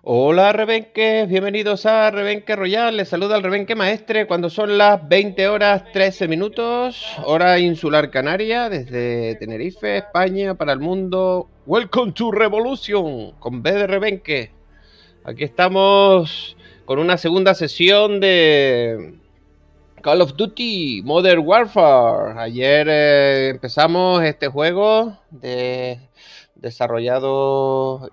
Hola Rebenque, bienvenidos a Rebenque Royal. Les saluda el Rebenque Maestre cuando son las 20 horas 13 minutos, hora insular canaria, desde Tenerife, España, para el mundo. Welcome to Revolution, con B de Rebenque. Aquí estamos con una segunda sesión de Call of Duty Modern Warfare. Ayer empezamos este juego desarrollado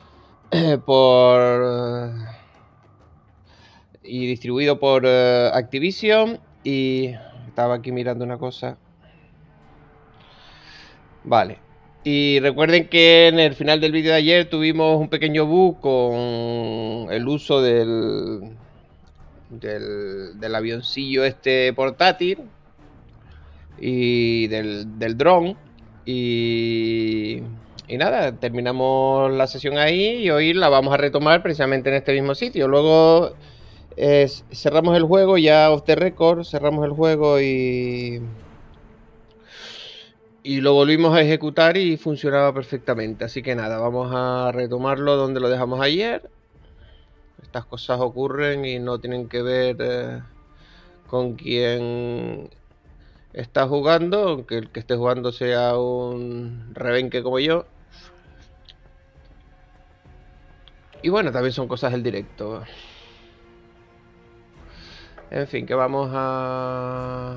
y distribuido por Activision. Y estaba aquí mirando una cosa. Vale. Y recuerden que en el final del vídeo de ayer tuvimos un pequeño bug con el uso del avioncillo este portátil y del dron. Y nada, terminamos la sesión ahí y hoy la vamos a retomar precisamente en este mismo sitio. Luego cerramos el juego ya off the record, cerramos el juego y lo volvimos a ejecutar y funcionaba perfectamente. Así que nada, vamos a retomarlo donde lo dejamos ayer. Estas cosas ocurren y no tienen que ver con quién está jugando, aunque el que esté jugando sea un rebenque como yo. Y bueno, también son cosas del directo. En fin, que vamos a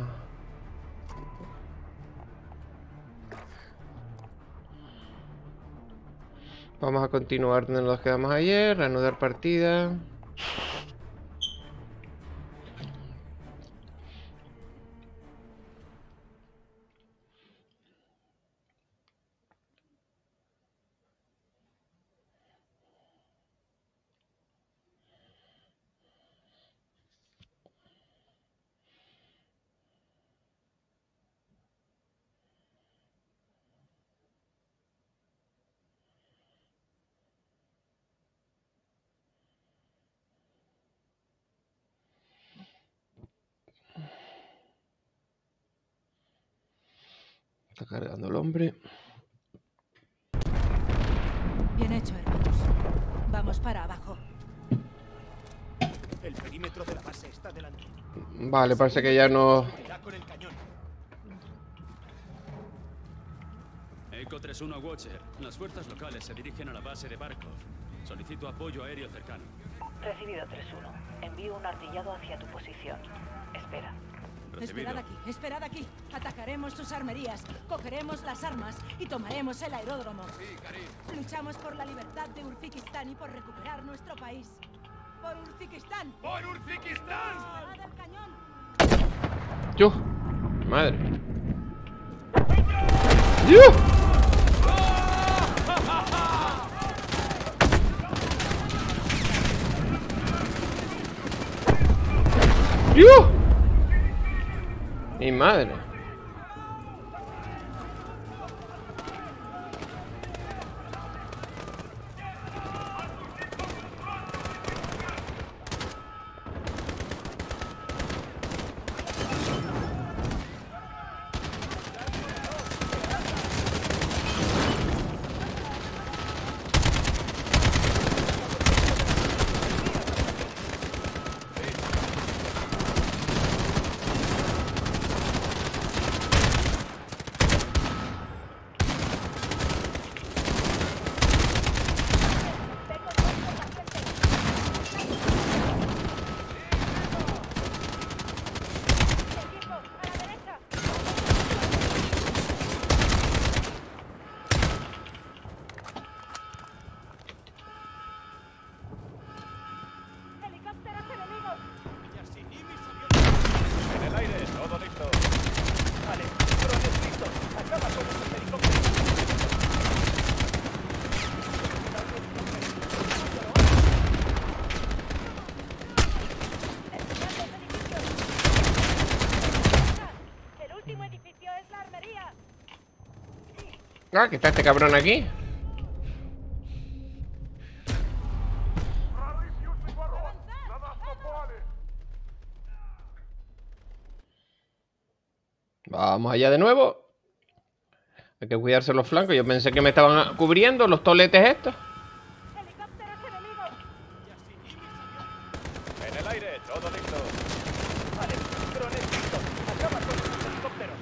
continuar donde nos quedamos ayer, reanudar partida. Está cargando el hombre. Bien hecho, hermanos. Vamos para abajo. El perímetro de la base está delante. Vale, parece que ya no. Con el cañón. Eco 3-1 Watcher. Las fuerzas locales se dirigen a la base de Barkov. Solicito apoyo aéreo cercano. Recibido 3-1. Envío un artillado hacia tu posición. Espera. Recibido. Esperad aquí. Atacaremos sus armerías, cogeremos las armas y tomaremos el aeródromo. Sí, Karim. Luchamos por la libertad de Uzbekistán y por recuperar nuestro país. ¡Por Uzbekistán! ¡Por Uzbekistán! ¡Disparad al cañón! ¡Yo! ¡Madre! ¡Yo! ¡Yo! ¡Mi madre! En el aire, todo listo. Vale, drones listos. Acaba con esos helicópteros. El último edificio es la armería. Ah, que está este cabrón aquí. Vamos allá de nuevo. Hay que cuidarse los flancos. Yo pensé que me estaban cubriendo los toletes estos. Helicópteros enemigos. aire, todo listo. Vale, drones listos. Acaba con los helicópteros.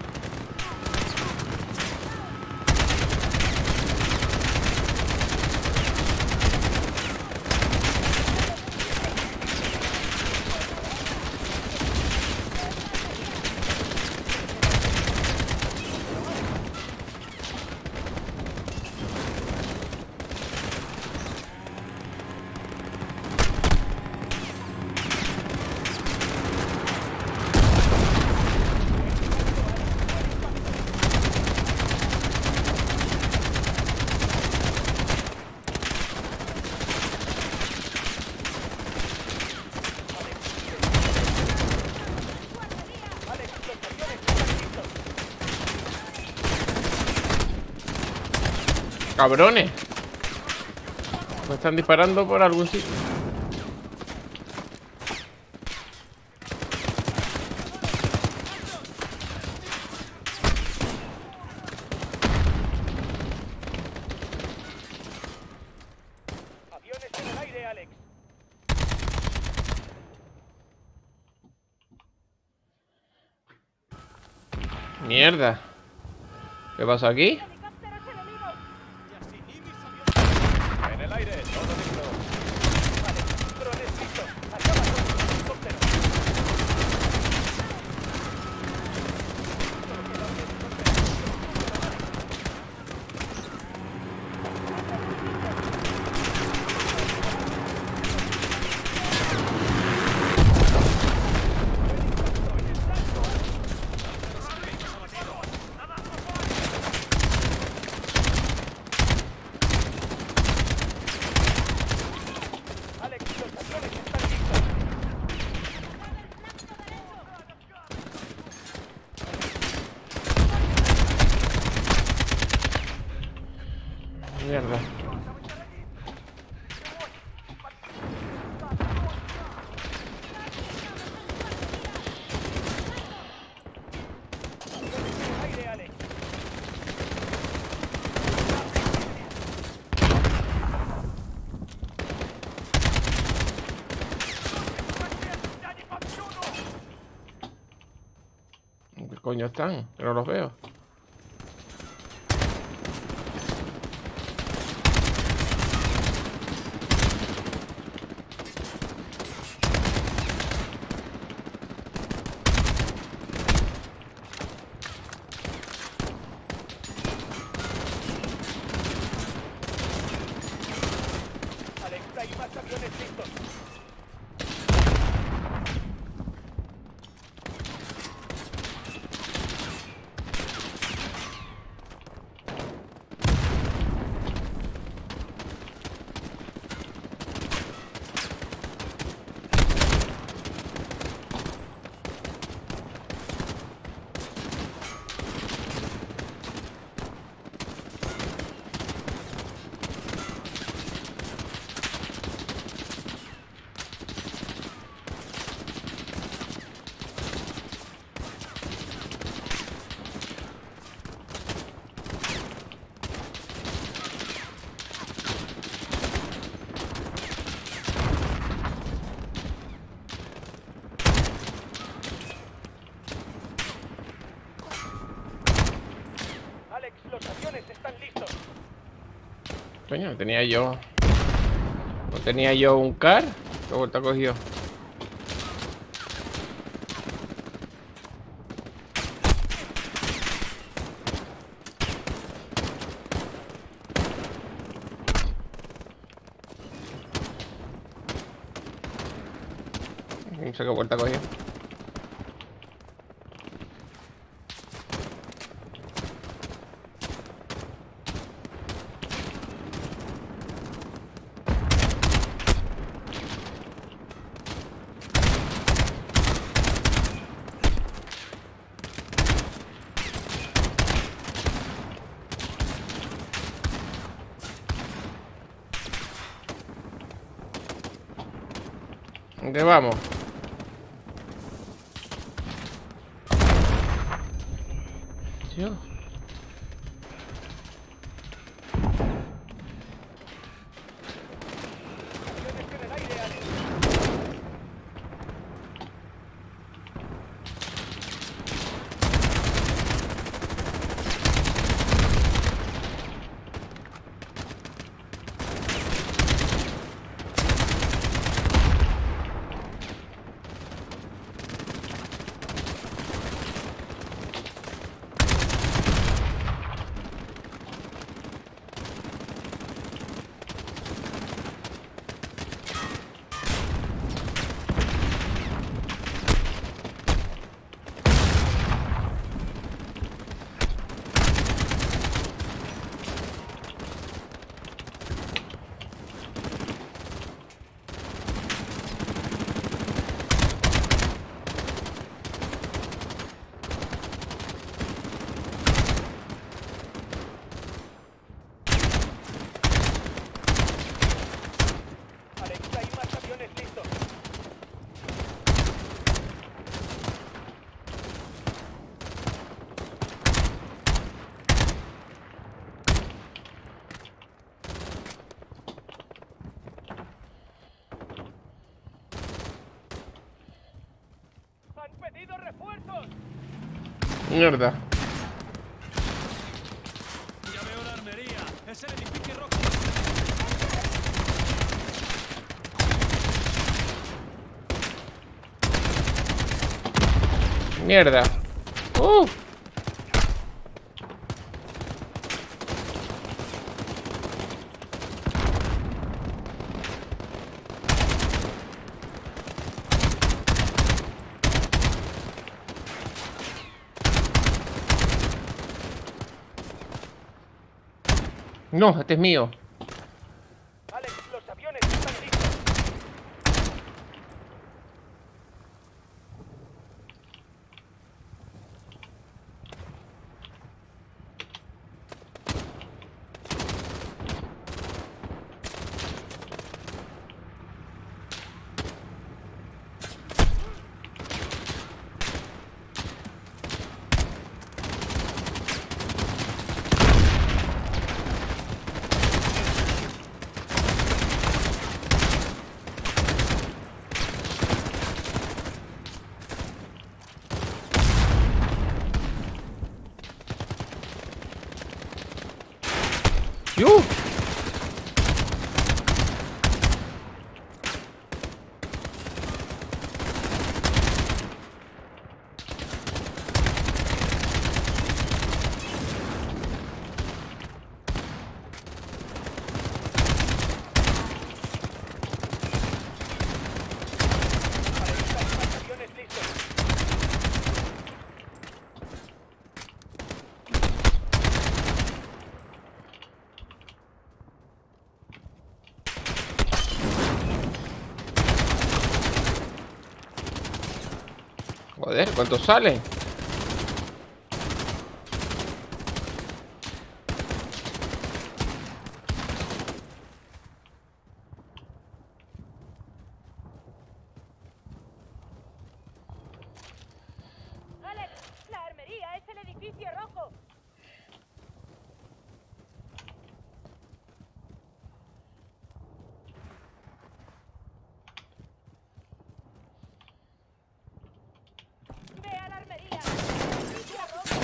¡Cabrones! Me están disparando por algún sitio. Aviones en el aire, Alex. Mierda. ¿Qué pasa aquí? En el aire, todo listo. Vale, drones listos. Acaba con los helicópteros. Alex, los aviones están listos. Mierda. En el aire, Alex. ¿Qué coño están? Que no los veo. Alex, hay más aviones listos. Alex, los aviones están listos. Coño, tenía yo. ¿No tenía yo un car? ¿Qué vuelta cogió? No sé qué vuelta cogió. ¿Dónde vamos? Tío. Aviones en el aire, Alex. ¡Pido refuerzos! Mierda. Ya veo la armería. Es el edificio rojo. Mierda. No, este es mío. Alex, los aviones están listos. ¡Yu! Aviones listos. Joder, ¿cuántos salen? Alex, la armería es el edificio rojo. Ve a la armería. Edificio rojo.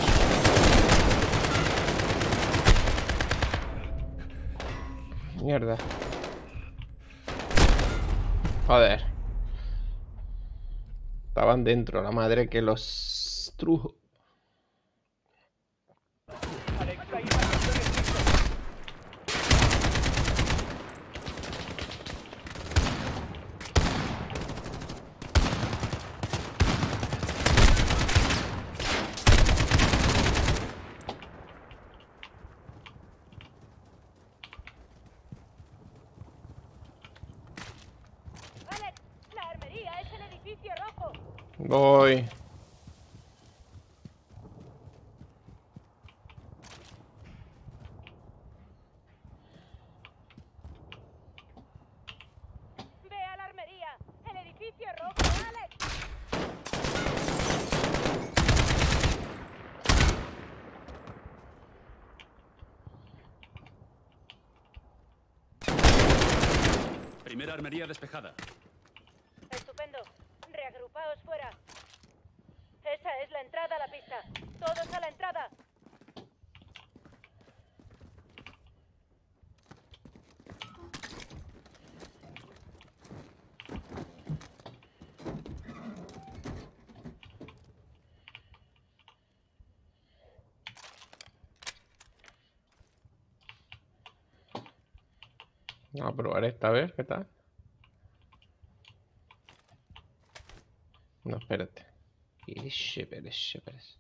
Mierda. Joder. Estaban dentro, la madre que los trujo. Alex, hay más aviones listos. Alex, la armería es el edificio rojo. Voy. Ve a la armería. El edificio rojo, Alex. Primera armería despejada. Estupendo. Reagrupaos fuera. Esa es la entrada a la pista. Todos a la entrada. Vamos a probar esta vez, ¿qué tal? No, espérate. Espérese.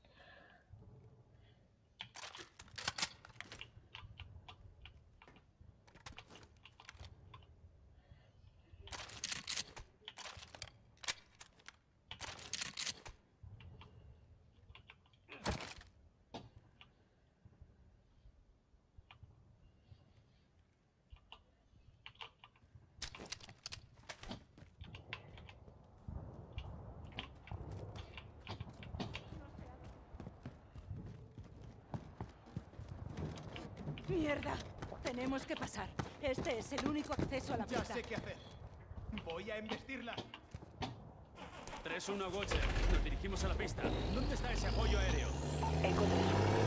¡Mierda! Tenemos que pasar. Este es el único acceso a la Ya pista. sé qué hacer. Voy a embestirla. 3-1 Watcher. Nos dirigimos a la pista. ¿Dónde está ese apoyo aéreo? Eco 3-1.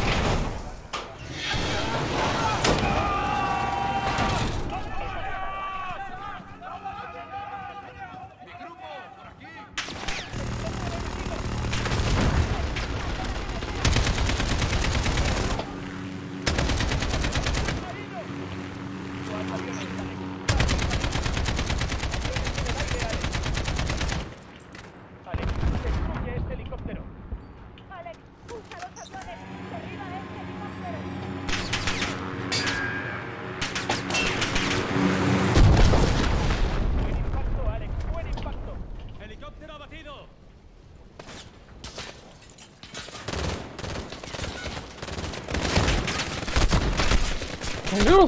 Alex, destruye este helicóptero. Alex, usa los aviones. Derriba este helicóptero. Buen impacto, Alex. Buen impacto. ¡Helicóptero abatido! ¡Ayú!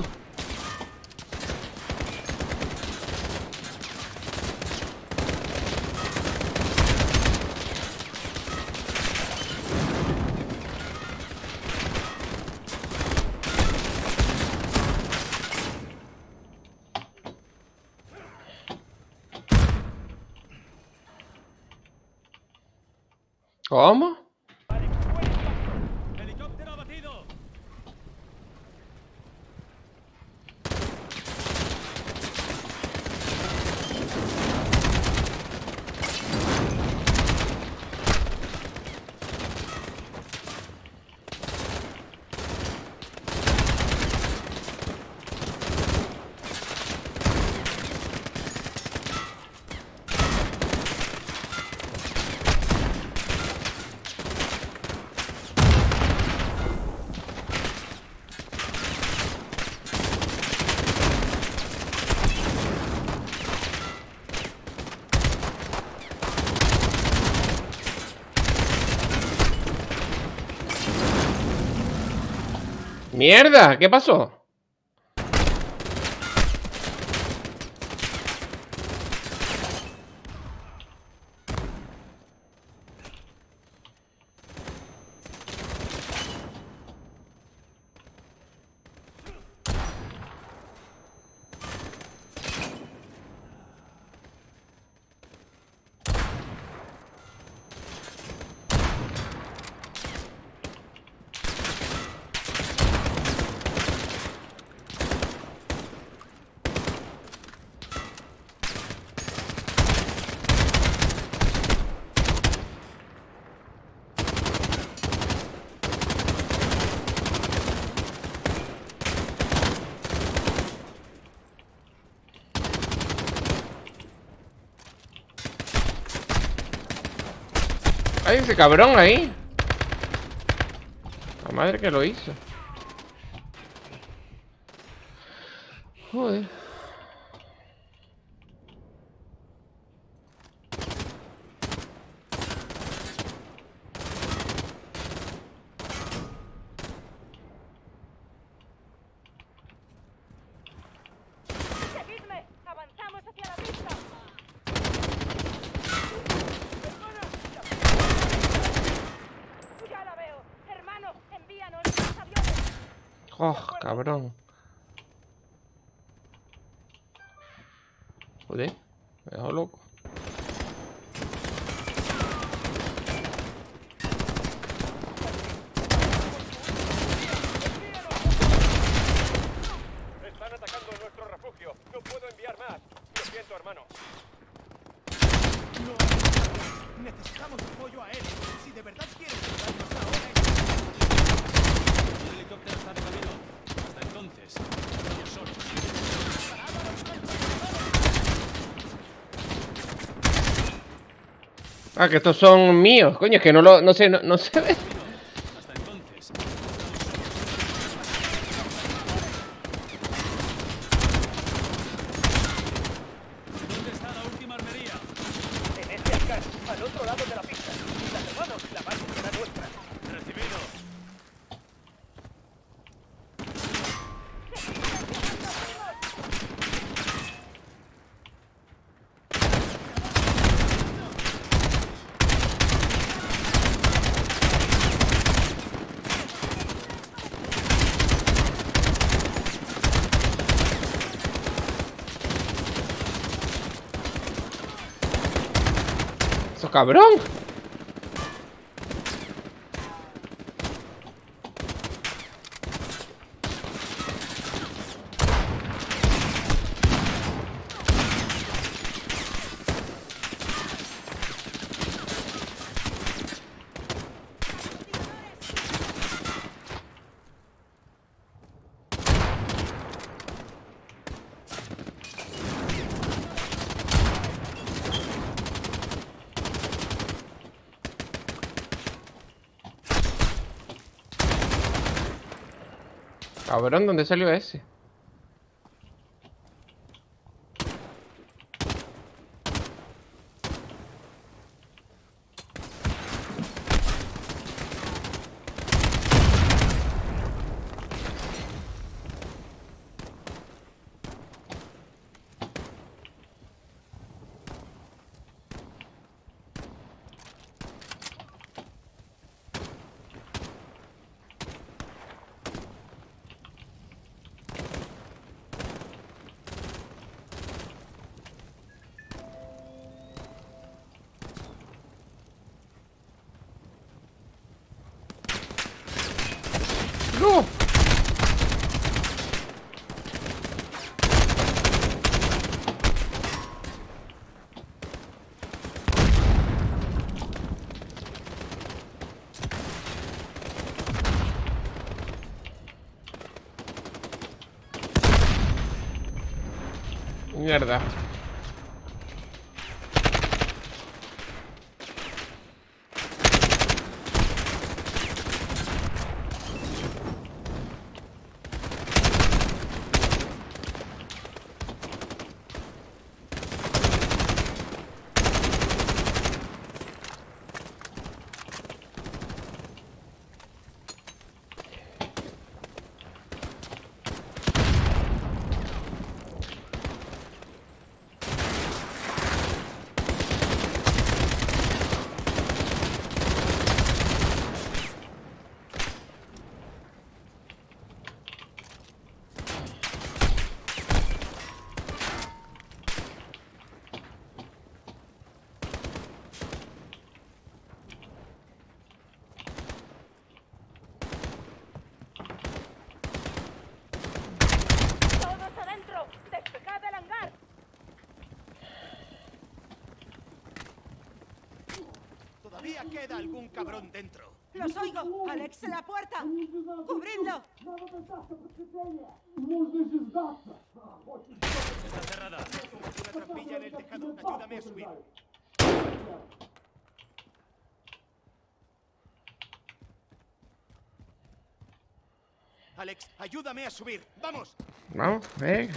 ¿Cómo? Alex, buen impacto. ¡Helicóptero abatido! ¡Mierda! ¿Qué pasó? ¡Ay, ese cabrón ahí! La madre que lo hizo. Joder. Seguidme. Avanzamos hacia la pista. Ya la veo. Hermano, envíanos los aviones. ¡Oh, cabrón! Joder, me dejó loco. Están atacando nuestro refugio. No puedo enviar más. Lo siento, hermano. Necesitamos apoyo aéreo. Si de verdad quieres ayudarnos ahora... El helicóptero está de camino. Hasta entonces, estamos solos. Ah, que estos son míos. Coño, es que no sé, no se ve. Hasta entonces. ¿Dónde está la última armería? En este hangar, al otro lado de la pista. Las hermanos, la base será nuestra. Recibido. ¡Cabrón! Cabrón, ¿dónde salió ese? ¡No! Mierda. ¡Todos adentro! ¡Despejad el hangar! Todavía queda algún cabrón dentro. ¡Los oigo! ¡Alex, en la puerta! ¡Cubridlo! Está cerrada. Una trampilla en el tejado. Ayúdame a subir. Alex, ayúdame a subir. ¡Vamos! Vamos, venga.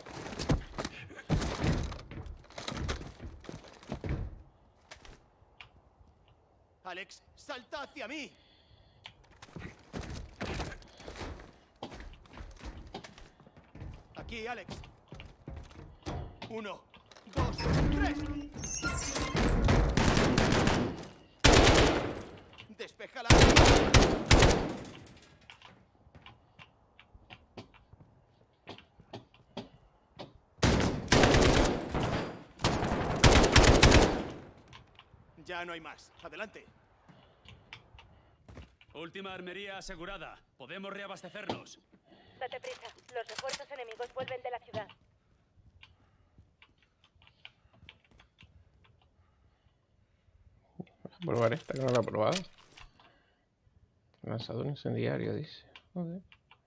Alex, salta hacia mí. Aquí, Alex. 1, 2, 3. Despéjala. Ya no hay más. Adelante. Última armería asegurada. Podemos reabastecernos. Date prisa. Los refuerzos enemigos vuelven de la ciudad. Voy a probar esta que no la he probado. Lanzador incendiario, dice. Joder.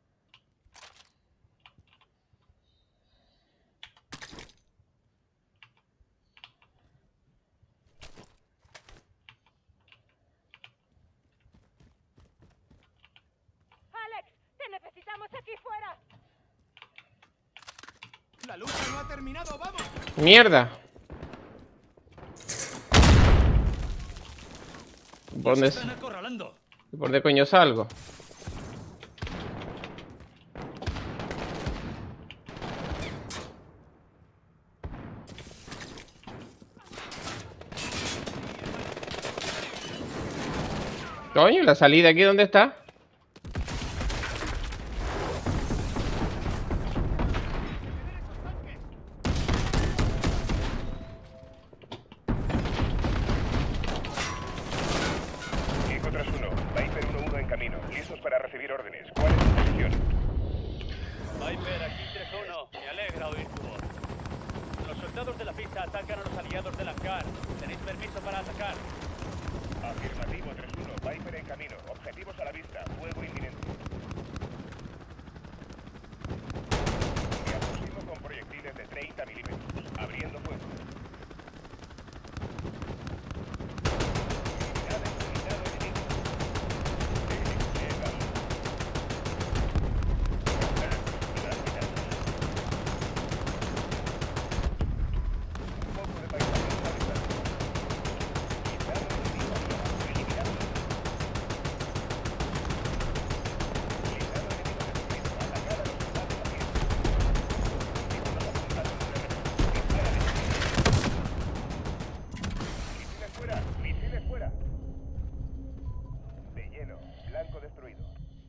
¡Alex! ¡Te necesitamos aquí fuera! La lucha no ha terminado. ¡Vamos! ¡Mierda! ¿Por Nos dónde, están acorralando. ¿por dónde coño salgo? Coño, ¿la salida aquí dónde está? derecha atacan a los aliados del hangar. Tenéis permiso para atacar. Afirmativo 3-1. Viper en camino. Objetivos a la vista. Fuego inminente. Me aproximo con proyectiles de 30 milímetros. Abriendo fuego. Eliminado enemigo. Llegamos. Un poco de paisaje en la distancia. Eliminado enemigo. Eliminado. Eliminado enemigo destruido. Atacar a los soldados a pie. Títulos apuntados de reverso. Dispara. Misiles fuera. Misiles fuera. De lleno. Blanco destruido.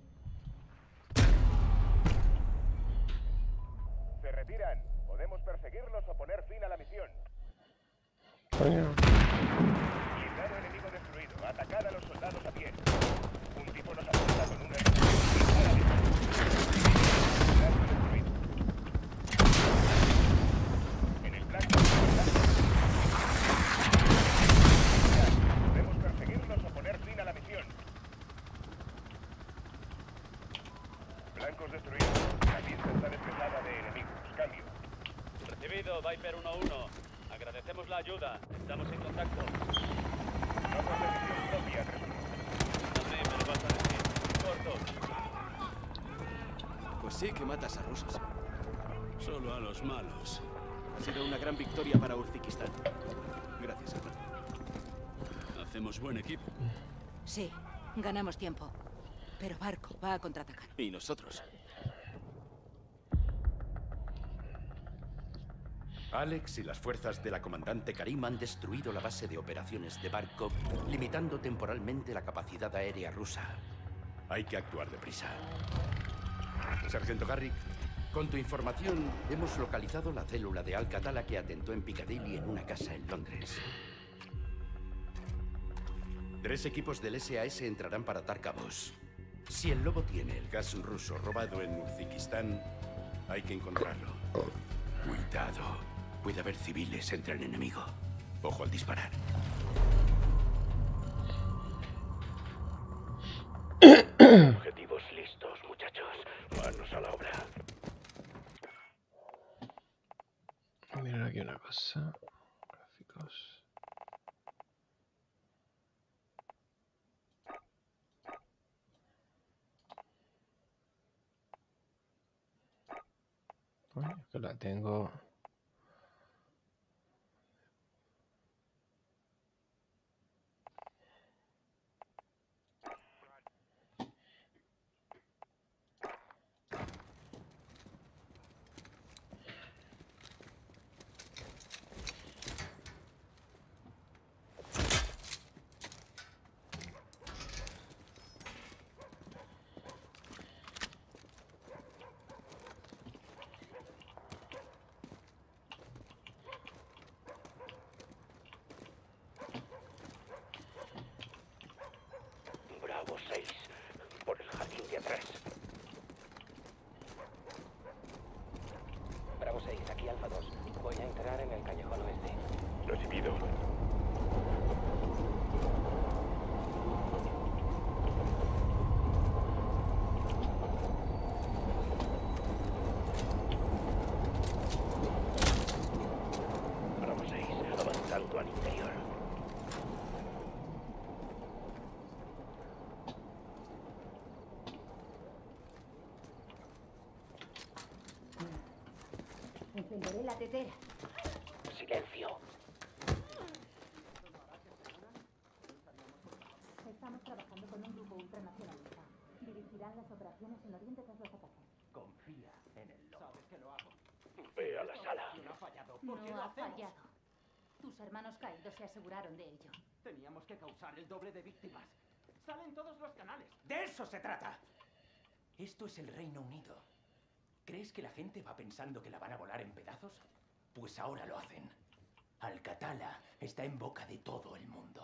Se retiran. Podemos perseguirlos o poner fin a la misión. Coño. Blindado enemigo destruido. Atacad a los soldados a pie. Un tipo nos apunta con una dispárale. Blanco destruido. En el blanco. Podemos perseguirlos o poner fin a la misión. Blancos destruidos. La pista está despejada de enemigos. Cambio. Recibido, Viper 1-1. Agradecemos la ayuda. Estamos en contacto. Notas de misión propia 3-1. También me lo vas a decir. Corto. Pues sí que matas a rusos. Solo a los malos. Ha sido una gran victoria para Uzbekistán. Gracias, hermano. Hacemos buen equipo. Sí, ganamos tiempo. Pero Barco va a contraatacar. Y nosotros. Alex y las fuerzas de la comandante Karim han destruido la base de operaciones de Barkov, limitando temporalmente la capacidad aérea rusa. Hay que actuar deprisa. Sargento Garrick, con tu información hemos localizado la célula de Al-Qatala que atentó en Piccadilly en una casa en Londres. 3 equipos del SAS entrarán para atar cabos. Si el lobo tiene el gas ruso robado en Uzbekistán, hay que encontrarlo. Cuidado. Puede haber civiles entre el enemigo. Ojo al disparar. Objetivos listos, muchachos. Manos a la obra. Miren aquí una cosa. Gráficos. Bueno, que la tengo. Bravo 6. Por el jardín de atrás. Bravo 6, aquí Alfa 2. Voy a entrar en el callejón oeste. Recibido. Bravo 6, avanzando al interior. Encenderé la tetera. Silencio. Estamos trabajando con un grupo ultranacionalista. Dirigirán las operaciones en Oriente tras los ataques. Confía en el lobo. Sabes que lo hago. Ve a la sala. No ha fallado. No ¿Por qué lo ha hacemos? fallado. Tus hermanos caídos se aseguraron de ello. Teníamos que causar el doble de víctimas. Salen todos los canales. ¡De eso se trata! Esto es el Reino Unido. ¿Crees que la gente va pensando que la van a volar en pedazos? Pues ahora lo hacen. Al-Qatala está en boca de todo el mundo.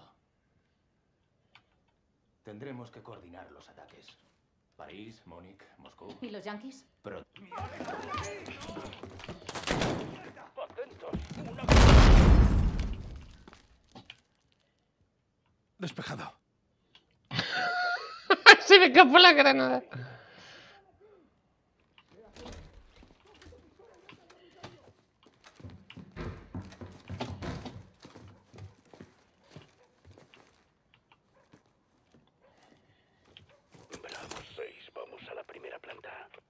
Tendremos que coordinar los ataques. París, Múnich, Moscú. ¿Y los yankees? Pero... ¡Atentos! ¡Una despejado. Se me escapó la granada. Bravo 6, vamos a la primera planta.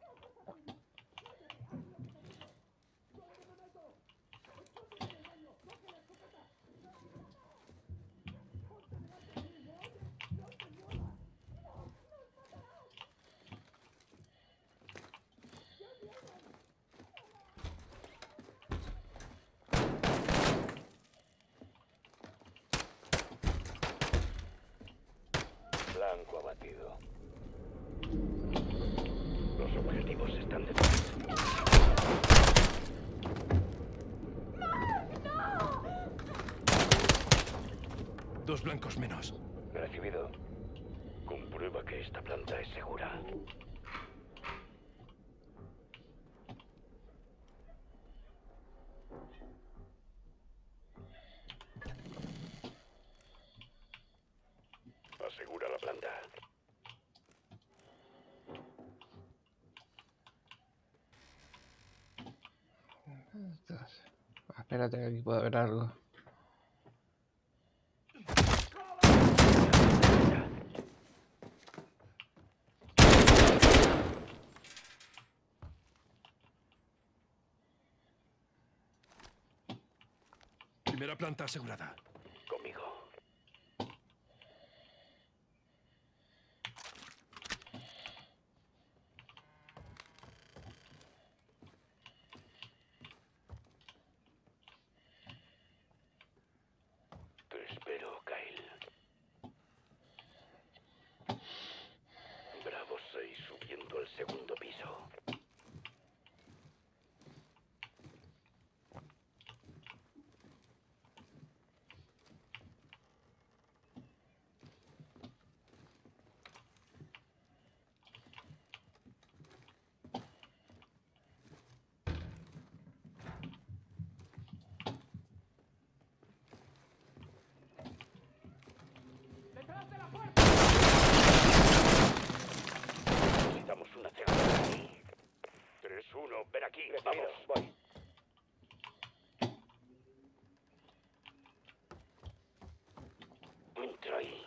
Blanco abatido. Los objetivos están detrás. Dos blancos menos. Recibido. Comprueba que esta planta es segura. Asegura la planta. Espérate, que aquí puede haber algo. Primera planta asegurada. Conmigo. Te espero, Kyle. Bravo 6 subiendo al segundo piso. Necesitamos una segunda aquí. 3-1, ven aquí, vamos. Voy. Entra ahí.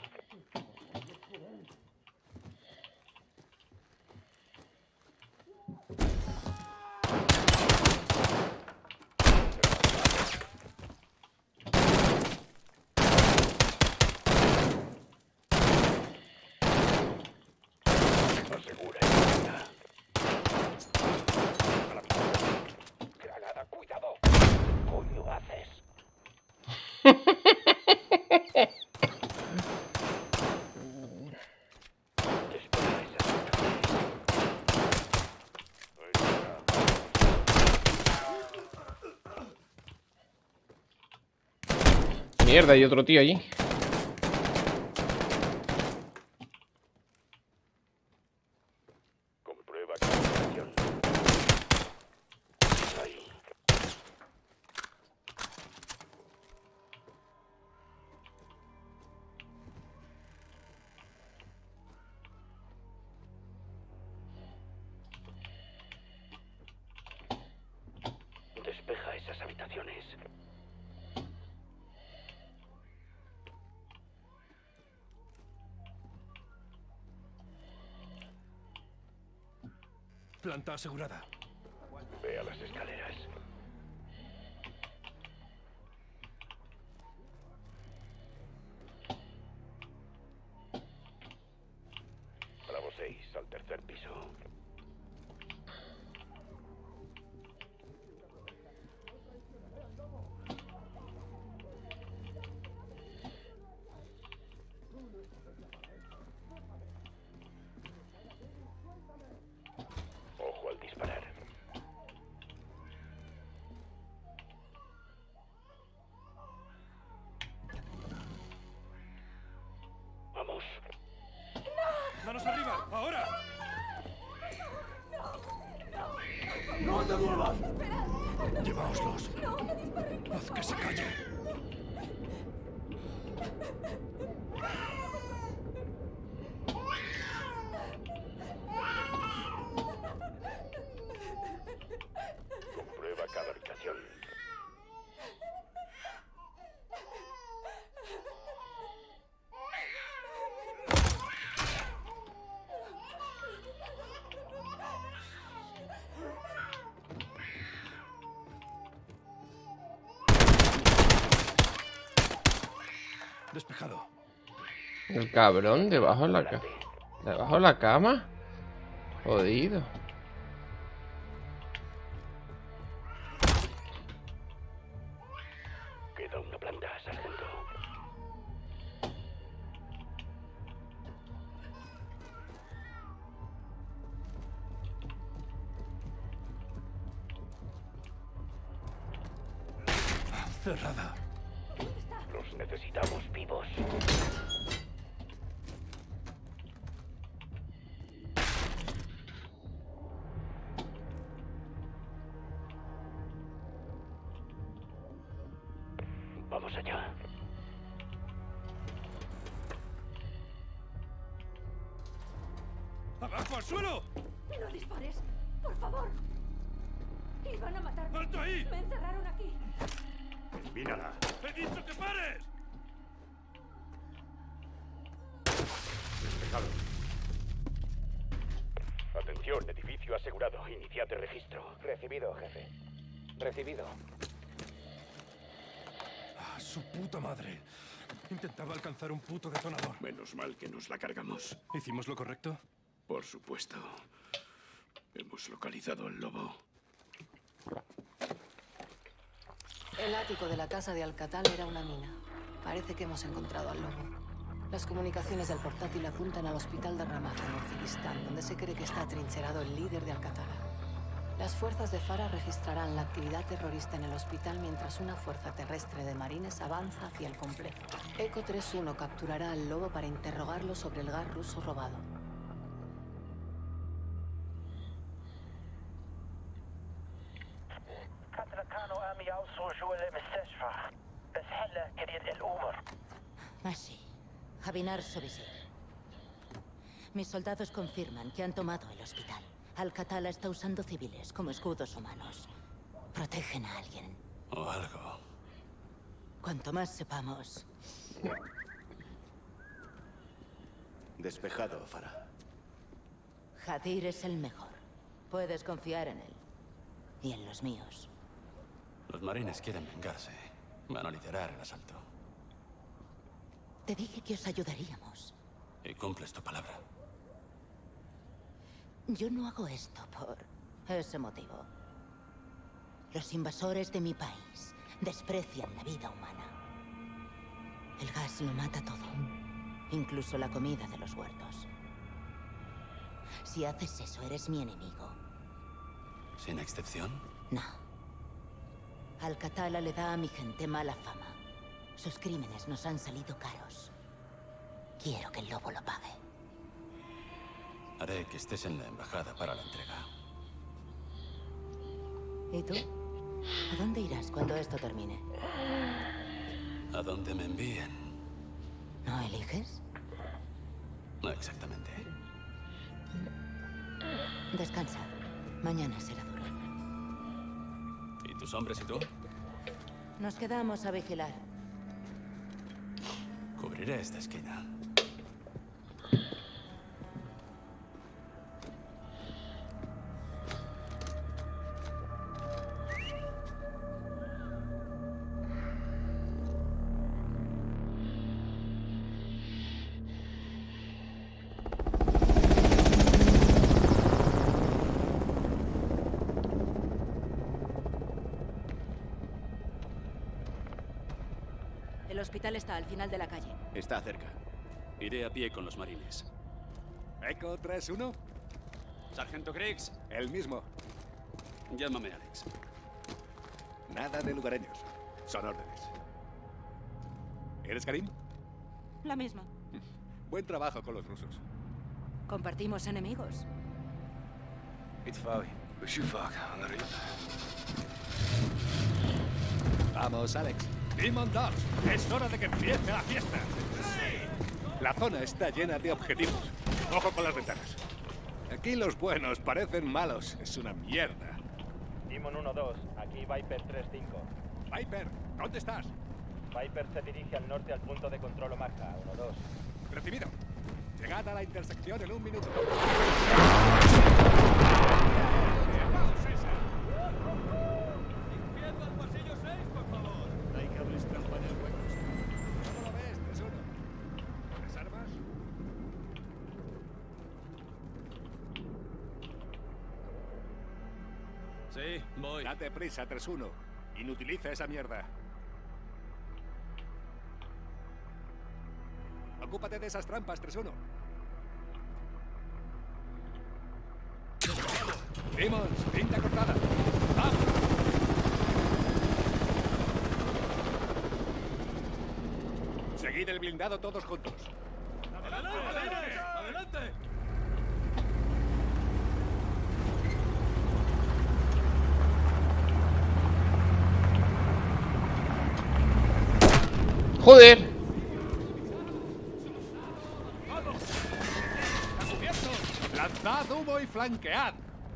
Asegura esta. Granada, cuidado. ¿Qué coño haces? Dispara esa Mierda, hay otro tío allí. Comprueba que la posición. Ahí. Despeja esas habitaciones. Planta asegurada. Ve a las escaleras. Bravo 6, al tercer piso. Ojo al disparar. Despejado. El cabrón debajo de la cama. Jodido. Queda una planta, sargento. Cerrada. Los necesitamos vivos. Vamos allá. ¡Abajo, al suelo! No dispares, por favor. Iban a matarme. ¡Alto ahí! Me encerraron aquí. Mírala. ¡He dicho que pares! Despejado. Atención, edificio asegurado. Iniciad el registro. Recibido, jefe. Recibido. ¡Ah, su puta madre! Intentaba alcanzar un puto detonador. Menos mal que nos la cargamos. ¿Hicimos lo correcto? Por supuesto. Hemos localizado al lobo. El ático de la casa de Alcatal era una mina. Parece que hemos encontrado al lobo. Las comunicaciones del portátil apuntan al hospital de Ramaz en Uzbekistán, donde se cree que está atrincherado el líder de Alcatala. Las fuerzas de Farah registrarán la actividad terrorista en el hospital mientras una fuerza terrestre de marines avanza hacia el complejo. Eco 3-1 capturará al lobo para interrogarlo sobre el gas ruso robado. Así. Javinar Sobisir. Mis soldados confirman que han tomado el hospital. Alcatala está usando civiles como escudos humanos. Protegen a alguien. O algo. Cuanto más sepamos... Despejado, Farah. Hadir es el mejor. Puedes confiar en él. Y en los míos. Los marines quieren vengarse. Van a liderar el asalto. Te dije que os ayudaríamos. Y cumples tu palabra. Yo no hago esto por ese motivo. Los invasores de mi país desprecian la vida humana. El gas lo mata todo. Incluso la comida de los huertos. Si haces eso, eres mi enemigo. ¿Sin excepción? No. Alcatala le da a mi gente mala fama. Sus crímenes nos han salido caros. Quiero que el lobo lo pague. Haré que estés en la embajada para la entrega. ¿Y tú? ¿A dónde irás cuando esto termine? A donde me envíen. ¿No eliges? No exactamente. Descansa. Mañana será duro. ¿Y tus hombres y tú? Nos quedamos a vigilar. Cubriré esta esquina. El hospital está al final de la calle. Está cerca. Iré a pie con los marines. ¿Eco 3-1? Sargento Griggs, El mismo. llámame Alex. Nada de lugareños. Son órdenes. ¿Eres Karim? La misma. Buen trabajo con los rusos. Compartimos enemigos. Vamos, Alex. Demon Dogs, es hora de que empiece la fiesta. ¡Sí! La zona está llena de objetivos. Ojo con las ventanas. Aquí los buenos parecen malos. Es una mierda. Demon 1-2, aquí Viper 3-5. Viper, ¿dónde estás? Viper se dirige al norte al punto de control Omaha, 1-2. Recibido. Llegad a la intersección en 1 minuto. ¡Limpiando al pasillo 6, por favor! Hay cables trampa en el hueco. ¿Cómo lo ves, 3-1? Sí, voy. Date prisa, 3-1. Inutiliza esa mierda. Ocúpate de esas trampas, 3-1. Simmons, pinta cortada. ¡Vamos! Seguid el blindado todos juntos. ¡Adelante! ¡Adelante! ¡Joder! ¡Lanzad humo y flanquead!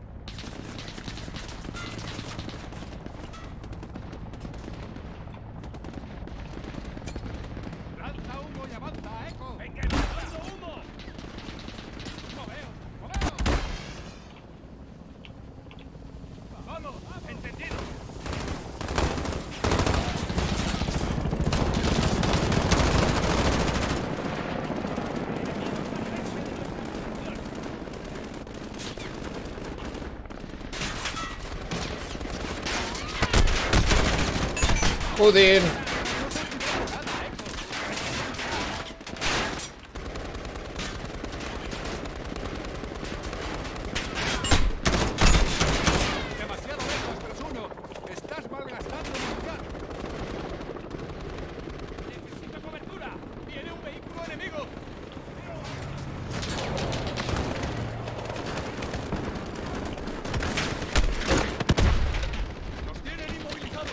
¡Lanza humo y avanza, Echo! ¡Venga, lanzando humo! ¡Moveos! ¡Moveos! ¡Vamos! ¡Entendido! Joder. Demasiado lejos, 3-1. Estás malgastando munición. Necesito cobertura. Viene un vehículo enemigo. Nos tienen inmovilizados.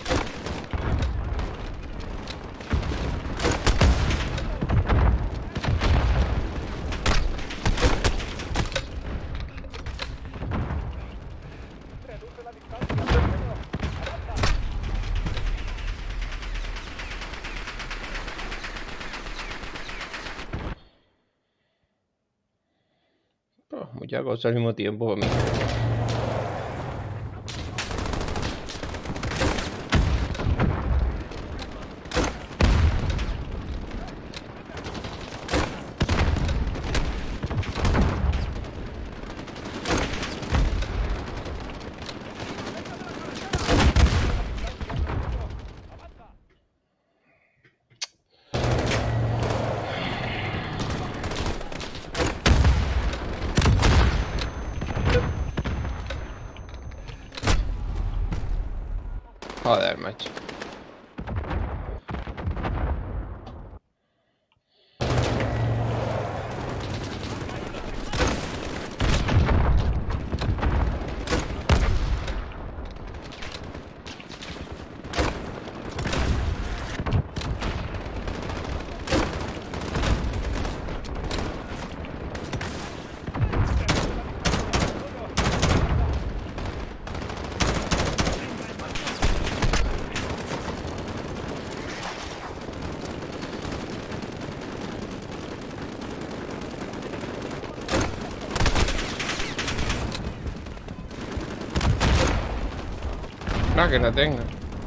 Reduce la distancia, pequeño. Avanza. Oh, muchas cosas al mismo tiempo para mí. Joder, macho. Ah, que la tenga.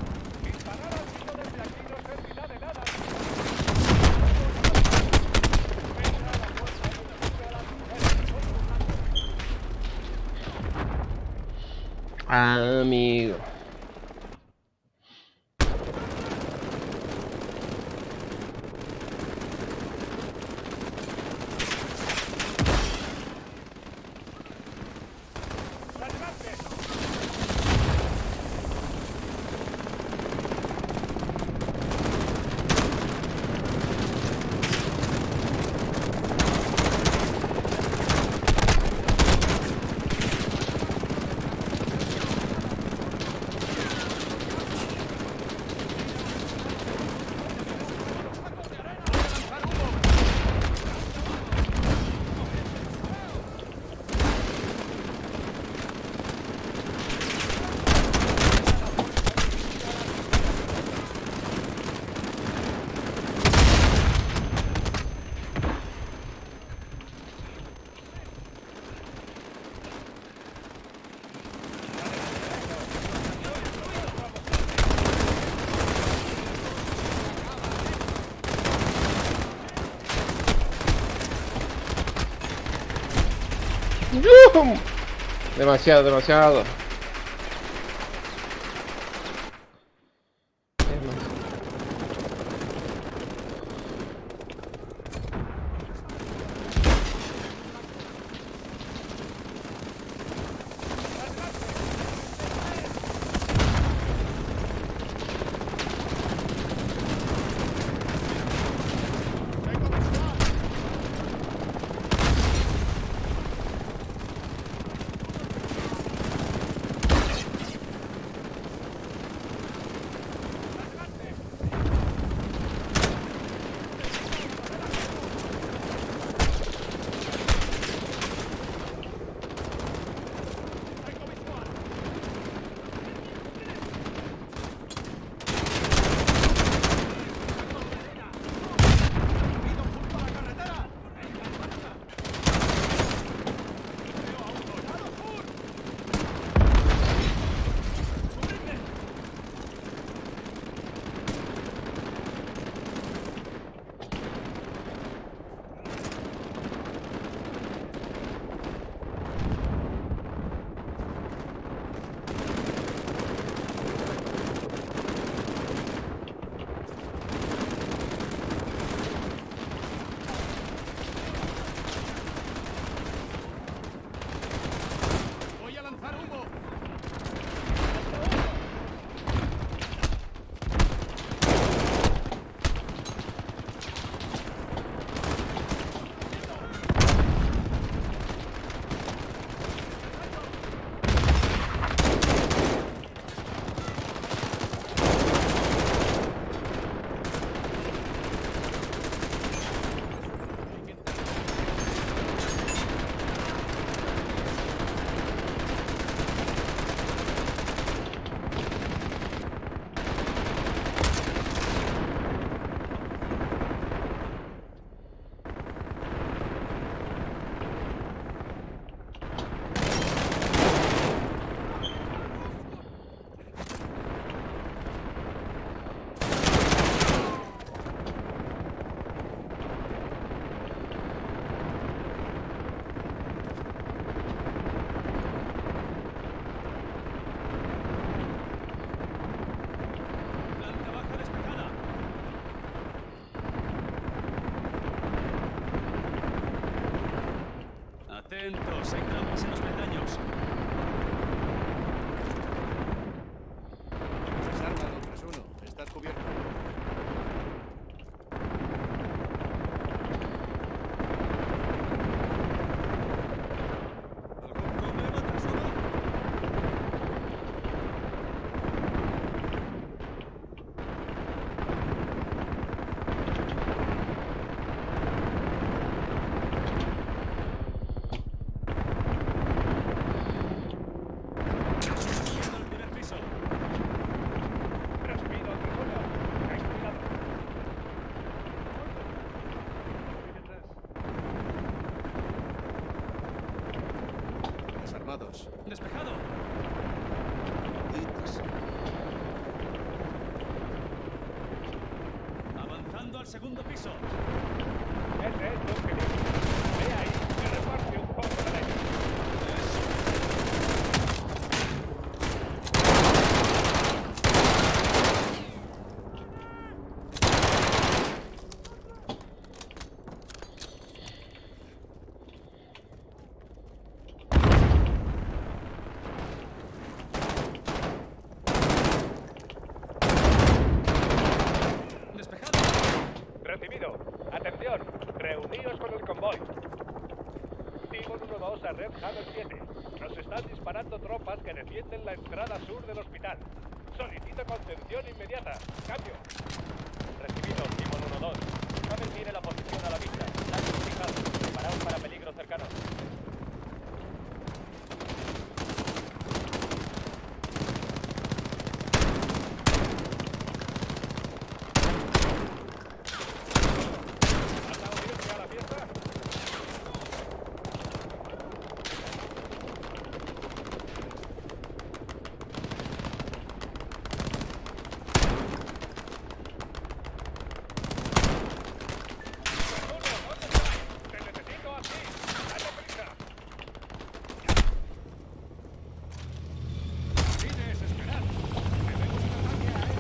Amigo. Demasiado, demasiado. Atentos, hay trampas en los peldaños. Desármalo, 3-1. Estás cubierto. ¿Algún problema, 3-1? Subiendo al primer piso. Recibido, 3-1. Ten cuidado. Desarmados. Despejado. Avanzando al segundo piso. Ese es tu objetivo. Ve ahí y reparte un poco de leña. Despejado. Recibido. Atención. Reuníos con el convoy. Timon 1-2 a Red Hammer 7. Nos están disparando tropas que defienden la entrada sur del hospital. Solicito contención inmediata. Cambio. Recibido. Timon 1-2. Hammer tiene la posición a la vista. Daños fijados. Preparaos para peligro cercano. ¿Has dado inicio a la fiesta? ¿Dónde estáis? ¡Te necesito aquí! ¡Dale prisa! Tienes, esperad. Tenemos un ataque aéreo.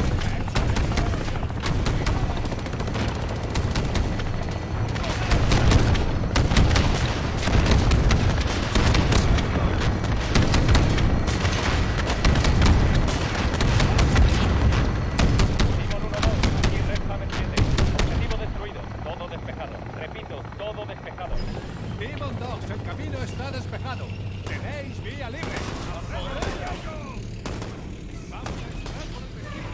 Timon 1-2, aquí Red Hammer 7. Objetivo destruido. Todo despejado. Repito, todo despejado. Timon 2, el camino está despejado. Tenéis vía libre. ¡Vamos a entrar por el vestíbulo!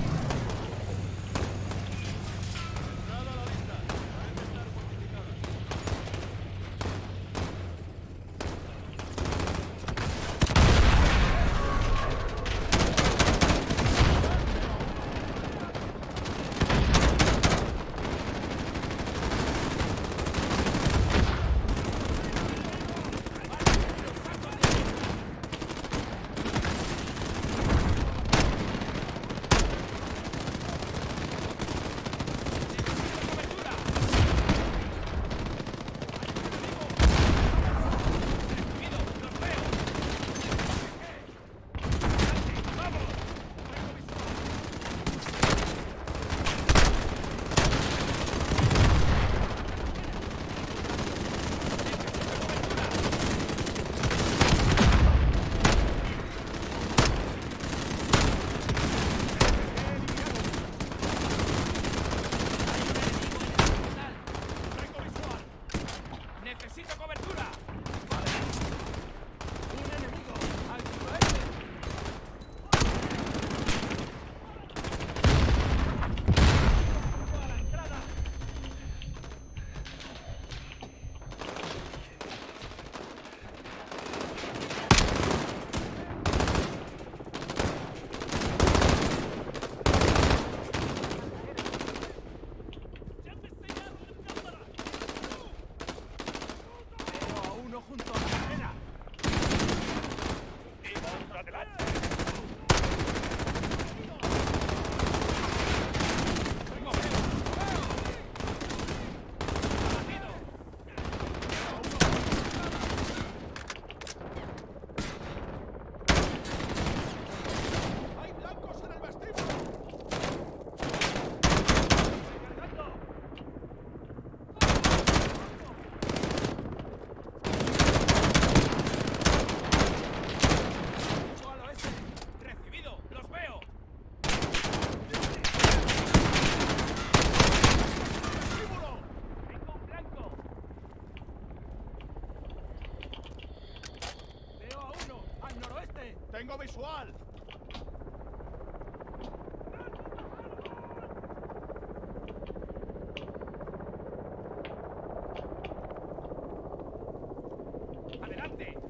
Entrada a la vista. Parece estar fortificada.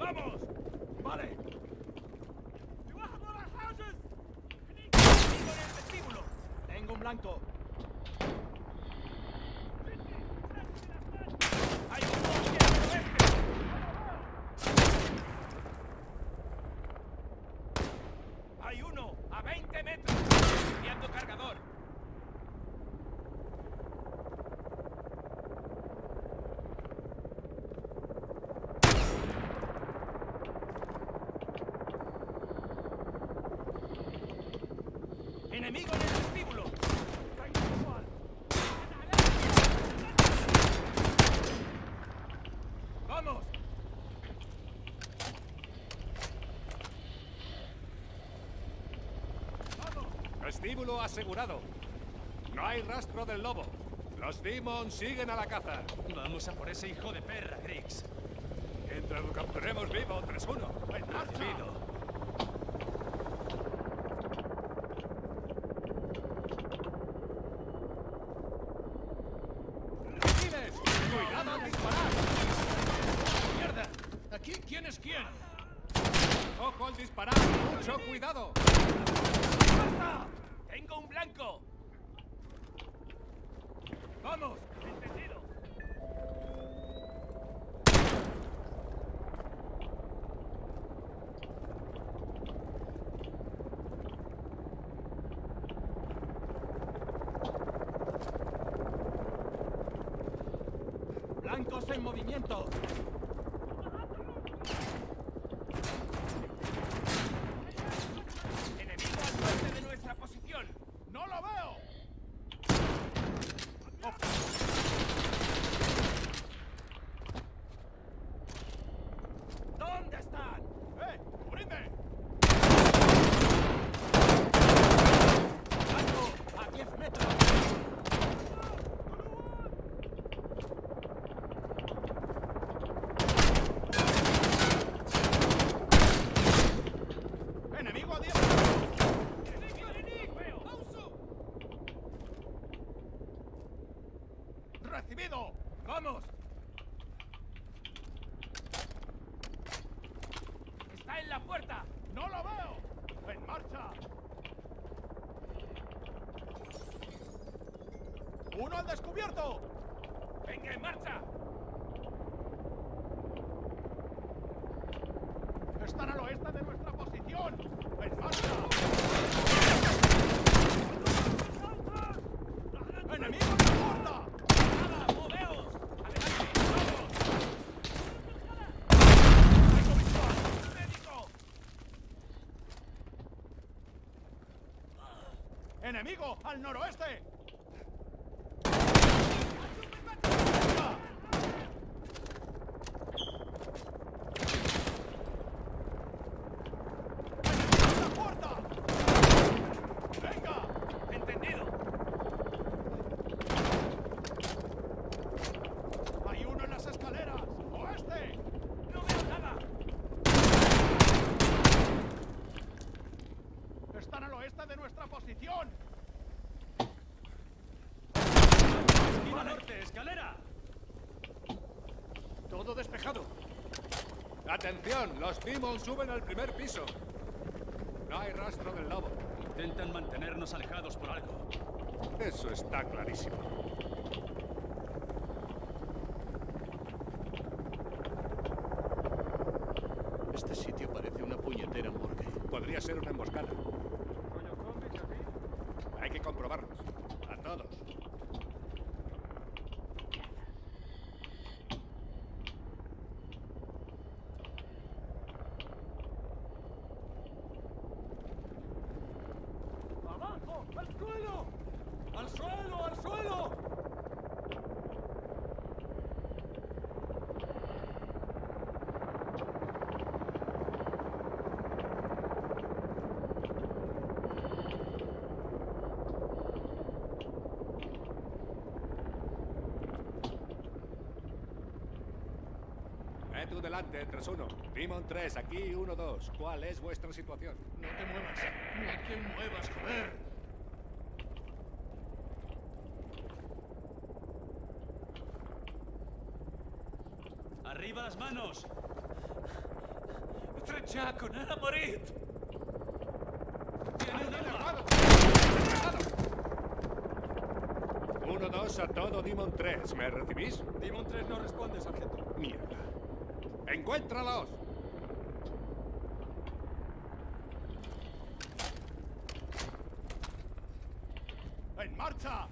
¡Vamos! ¡Vale! Tengo un blanco. ¡Hay un bosque al oeste! ¡Hay uno a 20 metros! ¡Enviando cargador! ¡Enemigo en el vestíbulo! ¡Vamos! Vestíbulo asegurado. No hay rastro del lobo. Los Demons siguen a la caza. Vamos a por ese hijo de perra, Griggs. Mientras lo capturemos vivo, 3-1. Recibido. ¡Recides! ¡Cuidado al disparar! ¡Mierda! ¿Aquí quién es quién? ¡Ojo al disparar! ¡Mucho cuidado! ¡Marta! ¡Tengo un blanco! ¡Vamos! ¡Entendido! ¡Blancos en movimiento! ¡Enemigo al norte de nuestra posición! ¡No lo veo! ¿Dónde están? ¡Cubridme! ¡Blanco! ¡A 10 metros! ¡Enemigo a 10 metros! ¡Enemigo! ¡Pauso! ¡Recibido! ¡Vamos! ¡Está en la puerta! ¡No lo veo! ¡En marcha! ¡Uno al descubierto! ¡Venga, en marcha! ¡Están al oeste de nuestra posición! ¡En marcha! ¡Enemigo en la puerta! ¡Nada! ¡Moveos! ¡Adelante! ¡Vamos! ¡Tengo visual! ¡Médico! ¡Enemigo al noroeste! De nuestra posición. ¡Esquina norte! ¡Escalera! Todo despejado. ¡Atención! Los Demons suben al primer piso. No hay rastro del lobo. Intentan mantenernos alejados por algo. Eso está clarísimo. Este sitio parece una puñetera morgue. Podría ser una emboscada. Hay que comprobarlos. A todos. ¡Abajo! ¡Al suelo! ¡Al suelo! ¡Al suelo! Tú delante, 3-1. Demon 3, aquí 1-2. ¿Cuál es vuestra situación? No te muevas. No hay quien muevas, joder. ¡Arriba las manos! Jackon, era morir. Tiene armado. 1-2 a todo Demon 3. ¿Me recibís? Demon 3 no responde, sargento. Mierda. ¡Encuéntralos! ¡En marcha!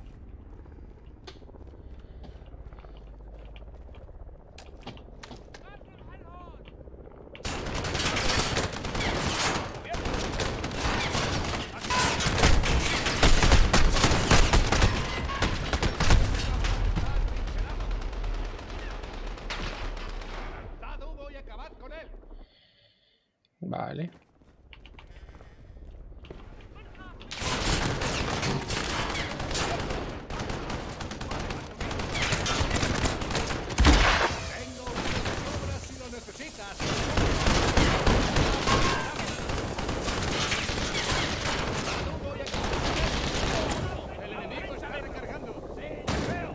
Vale. Tengo obras si lo necesitas. El enemigo está recargando. Sí, veo.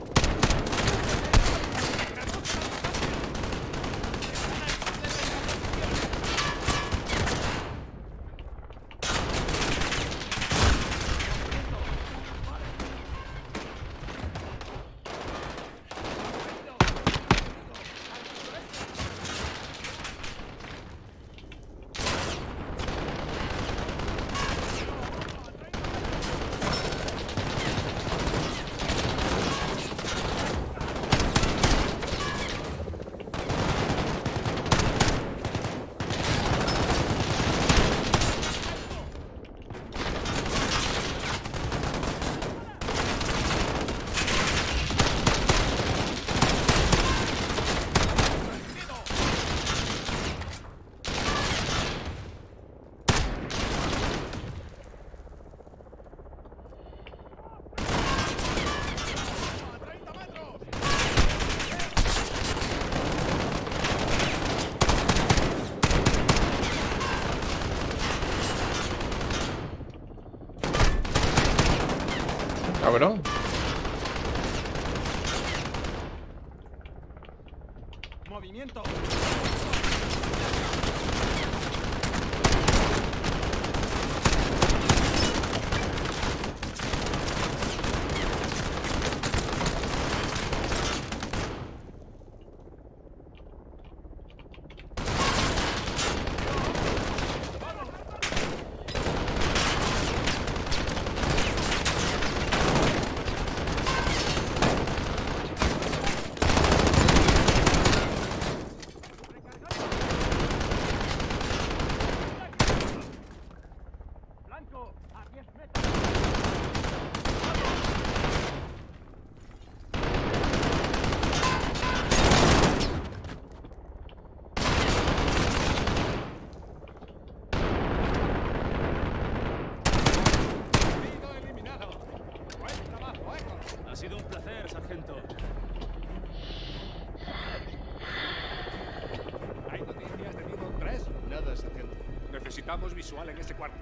Cabrón. Movimiento. Ha sido un placer, sargento. ¿Hay noticias de Demon 3? Nada, sargento. Necesitamos visual en ese cuarto.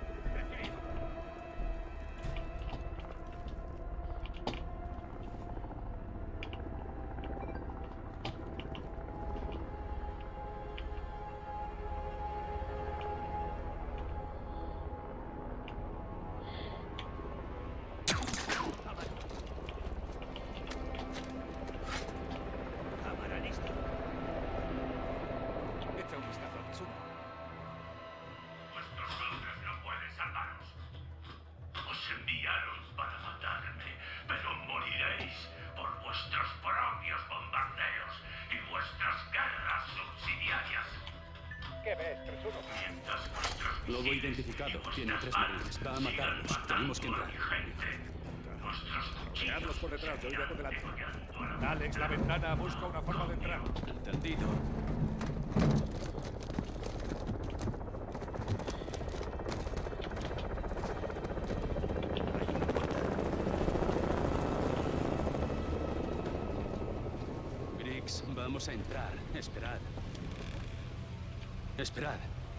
Echa un vistazo al tesoro. Vuestros hombres no pueden salvaros. Os enviaron para matarme, pero moriréis por vuestros propios bombardeos y vuestras guerras subsidiarias. ¿Qué ves, 3-1? Mientras vuestros Lobo misiles identificado. y Tiene a 3 vuestras marines. Va a sigan matarlos. matando Tenemos que a entrar. mi gente. Vuestros Veadlos por detrás, yo iré por delante. cuchillos. Alex, la ventana busca una forma de entrar. Entendido. Griggs, vamos a entrar. Esperad. Esperad.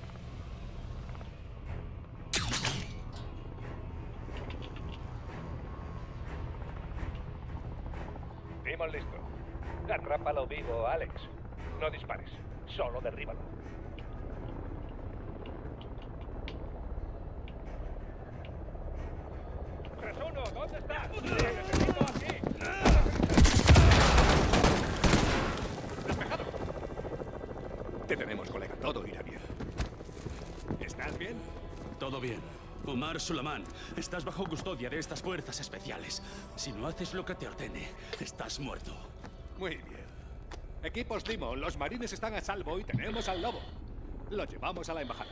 Demon listo. Atrápalo vivo, Alex. No dispares. Solo derríbalo. ¿Dónde estás? ¡Te necesito aquí! Despejado. Te tenemos, colega. Todo irá bien. ¿Estás bien? Todo bien. Omar Suleiman, estás bajo custodia de estas fuerzas especiales. Si no haces lo que te ordene, estás muerto. Muy bien. Equipos Timo, los marines están a salvo y tenemos al lobo. Lo llevamos a la embajada.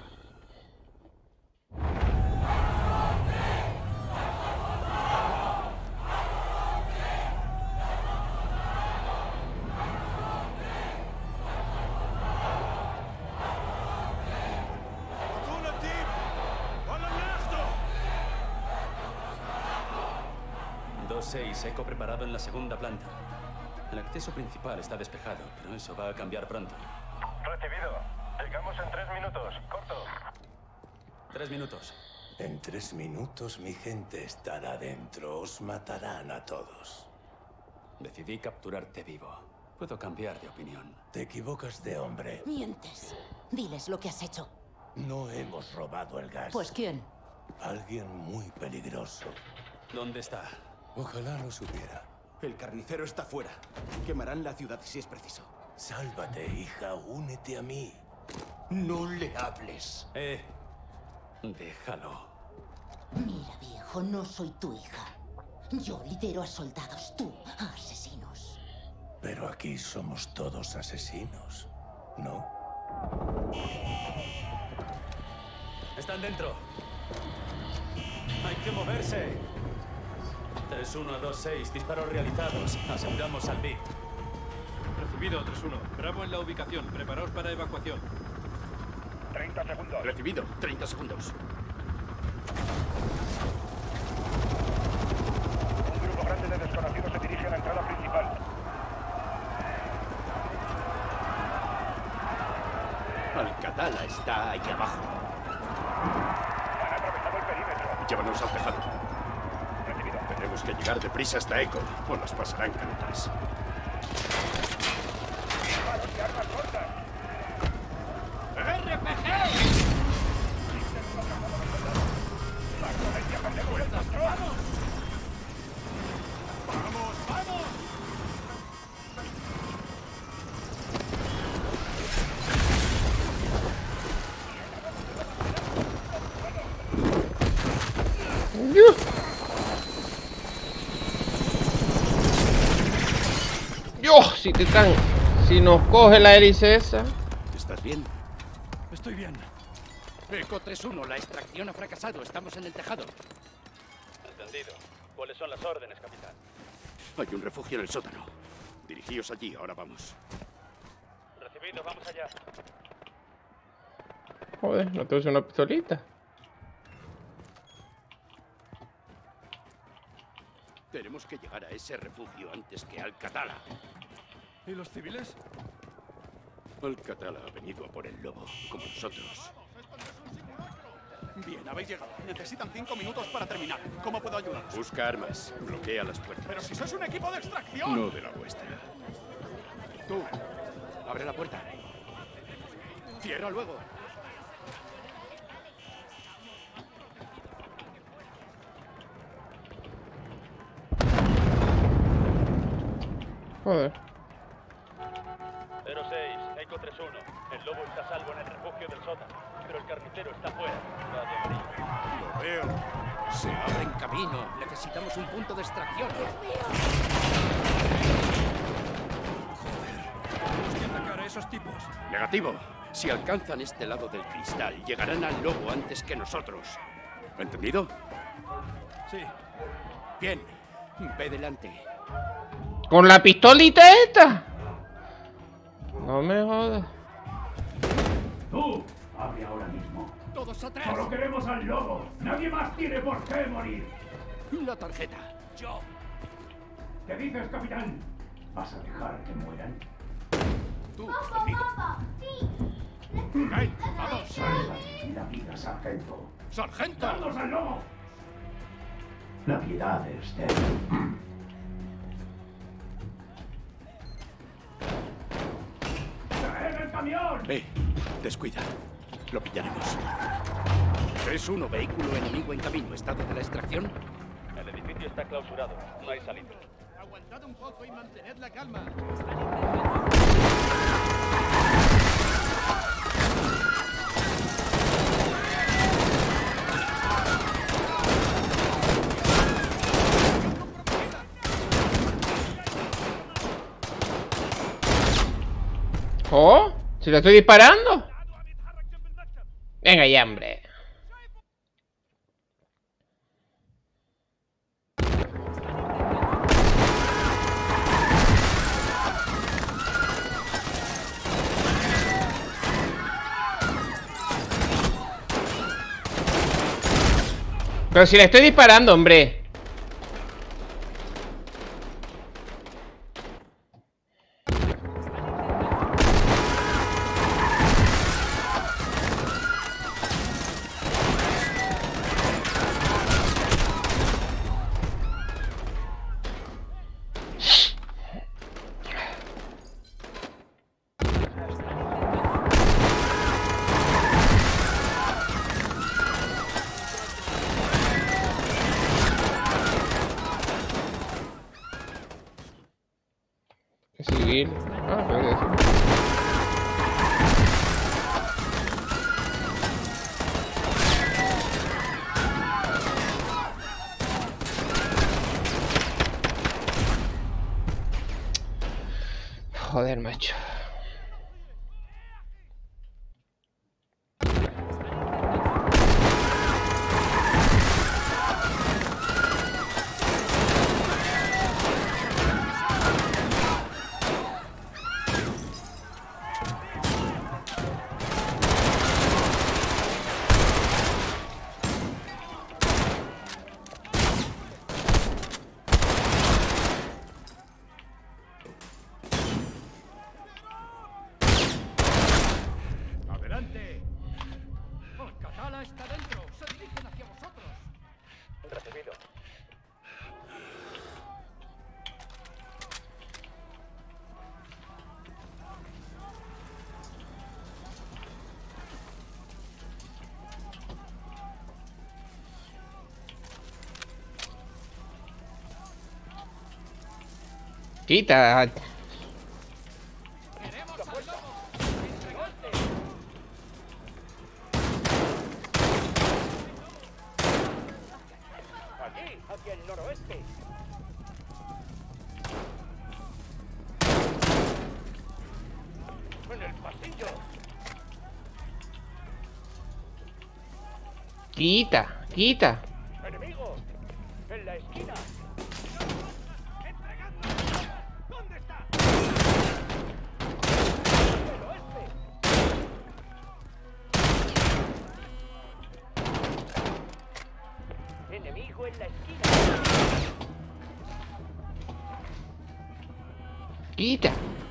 Eco preparado en la segunda planta. El acceso principal está despejado, pero eso va a cambiar pronto. Recibido. Llegamos en 3 minutos. Corto. 3 minutos. En 3 minutos mi gente estará dentro. Os matarán a todos. Decidí capturarte vivo. Puedo cambiar de opinión. Te equivocas de hombre. Mientes. Diles lo que has hecho. No hemos robado el gas. ¿Pues quién? Alguien muy peligroso. ¿Dónde está? Ojalá lo supiera. El carnicero está fuera. Quemarán la ciudad si es preciso. Sálvate, hija. Únete a mí. No le hables. Déjalo. Mira, viejo, no soy tu hija. Yo lidero a soldados, tú a asesinos. Pero aquí somos todos asesinos, ¿no? Están dentro. Hay que moverse. 3-1-2-6, disparos realizados. Aseguramos al VIP. Recibido, 3-1. Bravo en la ubicación. Preparaos para evacuación. 30 segundos. Recibido. 30 segundos. Un grupo grande de desconocidos se dirige a la entrada principal. Al-Qatala está ahí abajo. Han atravesado el perímetro. Llévanos al tejado. Tenemos que llegar deprisa hasta Echo, o nos pasarán canutas. ¡Disparos y armas cortas! ¡RPG! ¡La coherencia perdemos el control! ¡Vamos, vamos! ¡Dios! Si nos coge la hélice esa. ¿Estás bien? Estoy bien. Eco 3-1, la extracción ha fracasado. Estamos en el tejado. Entendido. ¿Cuáles son las órdenes, capitán? Hay un refugio en el sótano. Dirigíos allí, ahora vamos. Recibido, vamos allá. Joder, no te uso una pistolita. Tenemos que llegar a ese refugio antes que Al-Qatala. ¿Y los civiles? Al-Qatala ha venido a por el lobo, como nosotros. Bien, habéis llegado. Necesitan 5 minutos para terminar. ¿Cómo puedo ayudaros? Busca armas. Bloquea las puertas. ¡Pero si sois un equipo de extracción! No de la vuestra. Tú, abre la puerta. Cierra luego. Joder. 06, Eco 3-1. El lobo está a salvo en el refugio del sótano, pero el carnicero está fuera. Va de amarillo. Lo veo. Se abren camino. Necesitamos un punto de extracción. Tenemos que atacar a esos tipos. Negativo. Si alcanzan este lado del cristal, llegarán al lobo antes que nosotros. ¿Entendido? Sí. Bien. Ve delante. ¿Con la pistolita esta? No me jodas. ¡Tú! Abre ahora mismo. ¡Todos atrás! ¡Solo queremos al lobo! ¡Nadie más tiene por qué morir! La tarjeta. ¡Yo! ¿Qué dices, capitán? ¿Vas a dejar que mueran? Tú, conmigo. ¡Ven! ¡Vamos! ¡Sálvate la vida, sargento! ¡Sargento! ¡Vamos al lobo! La piedad es de... ¡Traed el camión! Ve, descuida. Lo pillaremos. 3-1, vehículo enemigo en camino. ¿Estado de la extracción? El edificio refugio está clausurado. No hay salida. Aguantad un poco y mantened la calma. ¿Oh? ¿Se lo estoy disparando? Venga ya, hombre. Pero si le estoy disparando, hombre. Civil. Ah, lo voy a decir. Joder, macho. ¡Adelante! ¡Al-Qatala está dentro! ¡Se dirigen hacia vosotros! Recibido. Quita. Aquí, hacia el noroeste. En el pasillo. Quita, quita. Enemigo. En la esquina. ¿Dónde está? El oeste. Enemigo en la esquina. Quita.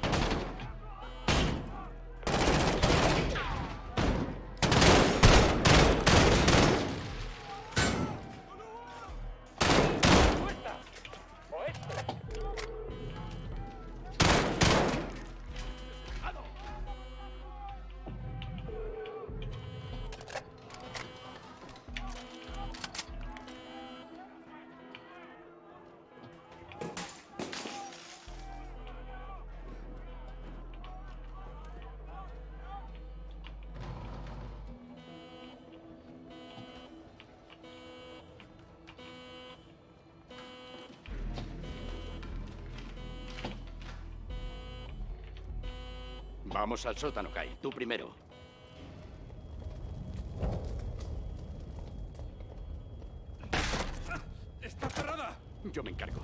Vamos al sótano, Kai. Tú primero. ¡Está cerrada! Yo me encargo.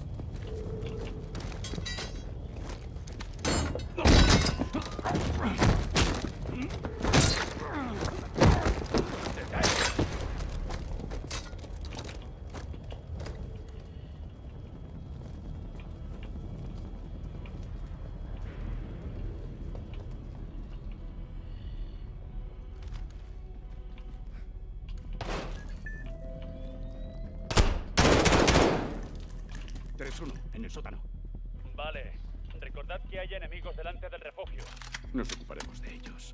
En el sótano. Vale. Recordad que hay enemigos delante del refugio. Nos ocuparemos de ellos.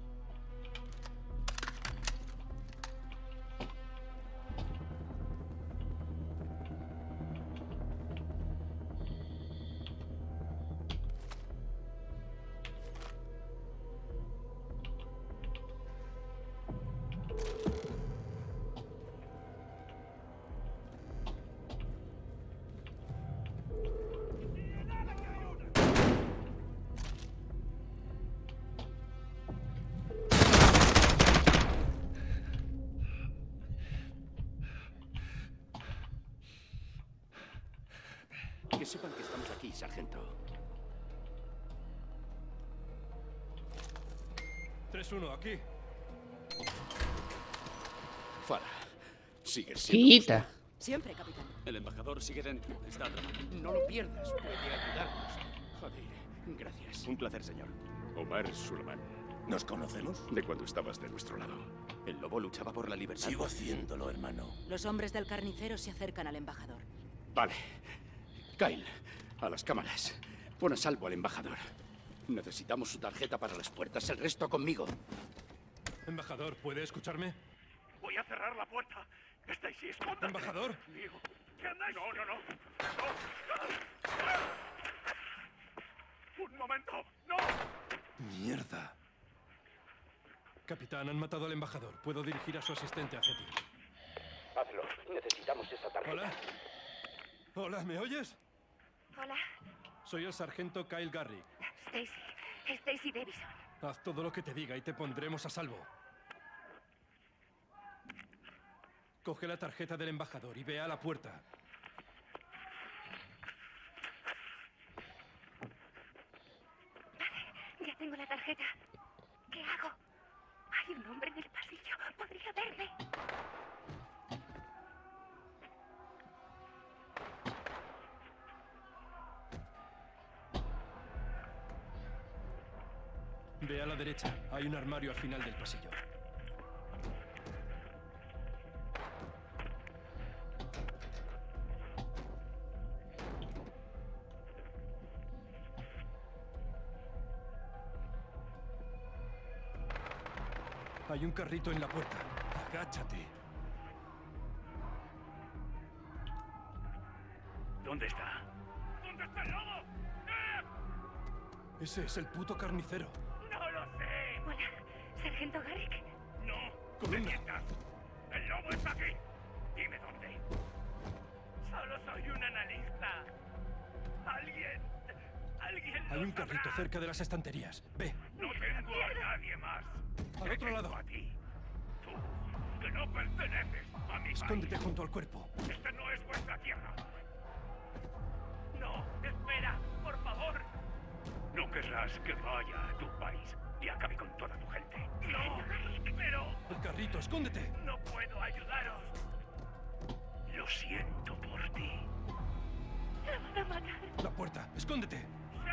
sepan que estamos aquí, sargento. 3-1, aquí. Fara, sigue siendo... Quita. Siempre, capitán. El embajador sigue dentro. Está atrapado. No lo pierdas, puede ayudarnos. Joder, gracias. Un placer, señor. Omar Suleiman. ¿Nos conocemos? De cuando estabas de nuestro lado. El lobo luchaba por la libertad. Sigo haciéndolo, hermano. Los hombres del carnicero se acercan al embajador. Vale. Kyle, a las cámaras. Pon a salvo al embajador. Necesitamos su tarjeta para las puertas. El resto conmigo. Embajador, ¿puede escucharme? Voy a cerrar la puerta. Stacy, escóndete. Embajador. Diego, ¿qué andáis? No. No. Un momento. No. Mierda. Capitán, han matado al embajador. Puedo dirigir a su asistente hacia ti. Hazlo. Necesitamos esa tarjeta. Hola. Hola, ¿me oyes? Hola, Soy el sargento Kyle Garrick. Stacy Davison. Haz todo lo que te diga y te pondremos a salvo. Coge la tarjeta del embajador y ve a la puerta. Vale, ya tengo la tarjeta. ¿Qué hago? Hay un hombre en el pasillo. Podría verme. Ve a la derecha. Hay un armario al final del pasillo. Hay un carrito en la puerta. Agáchate. ¿Dónde está? ¿Dónde está el lobo? Ese es el puto carnicero. ¡No lo sé! Hola, sargento Garrick. ¡No! Columna. ¿Dónde estás? ¡El lobo está aquí! Dime dónde. Solo soy un analista. Alguien Hay un lo carrito sabrá. cerca de las estanterías. Ve. No tengo a nadie más. Al otro lado. A ti. Tú, que no perteneces a mi Escóndete país. junto al cuerpo. Esta no es vuestra tierra. No, espera, por favor. No querrás que vaya a tu país y acabe con toda tu gente. No, pero El carrito, escóndete. no puedo ayudaros. Lo siento por ti. La van a matar. La puerta, escóndete.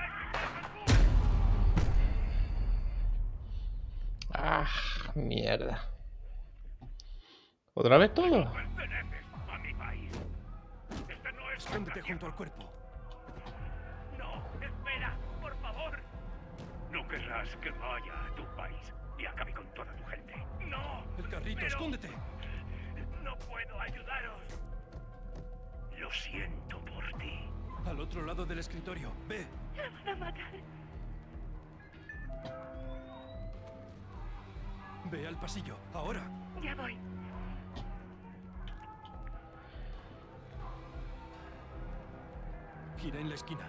Ah, mierda. ¿Otra vez todo? Perteneces a mi país. Esta no es Escóndete vuestra junto al cuerpo. tierra. No, espera, por favor. No querrás que vaya a tu país y acabe con toda tu gente. No. El carrito, pero escóndete. no puedo ayudaros. Lo siento por ti. Al otro lado del escritorio. Ve. La van a matar. Ve al pasillo. Ahora. Ya voy. Gira en la esquina.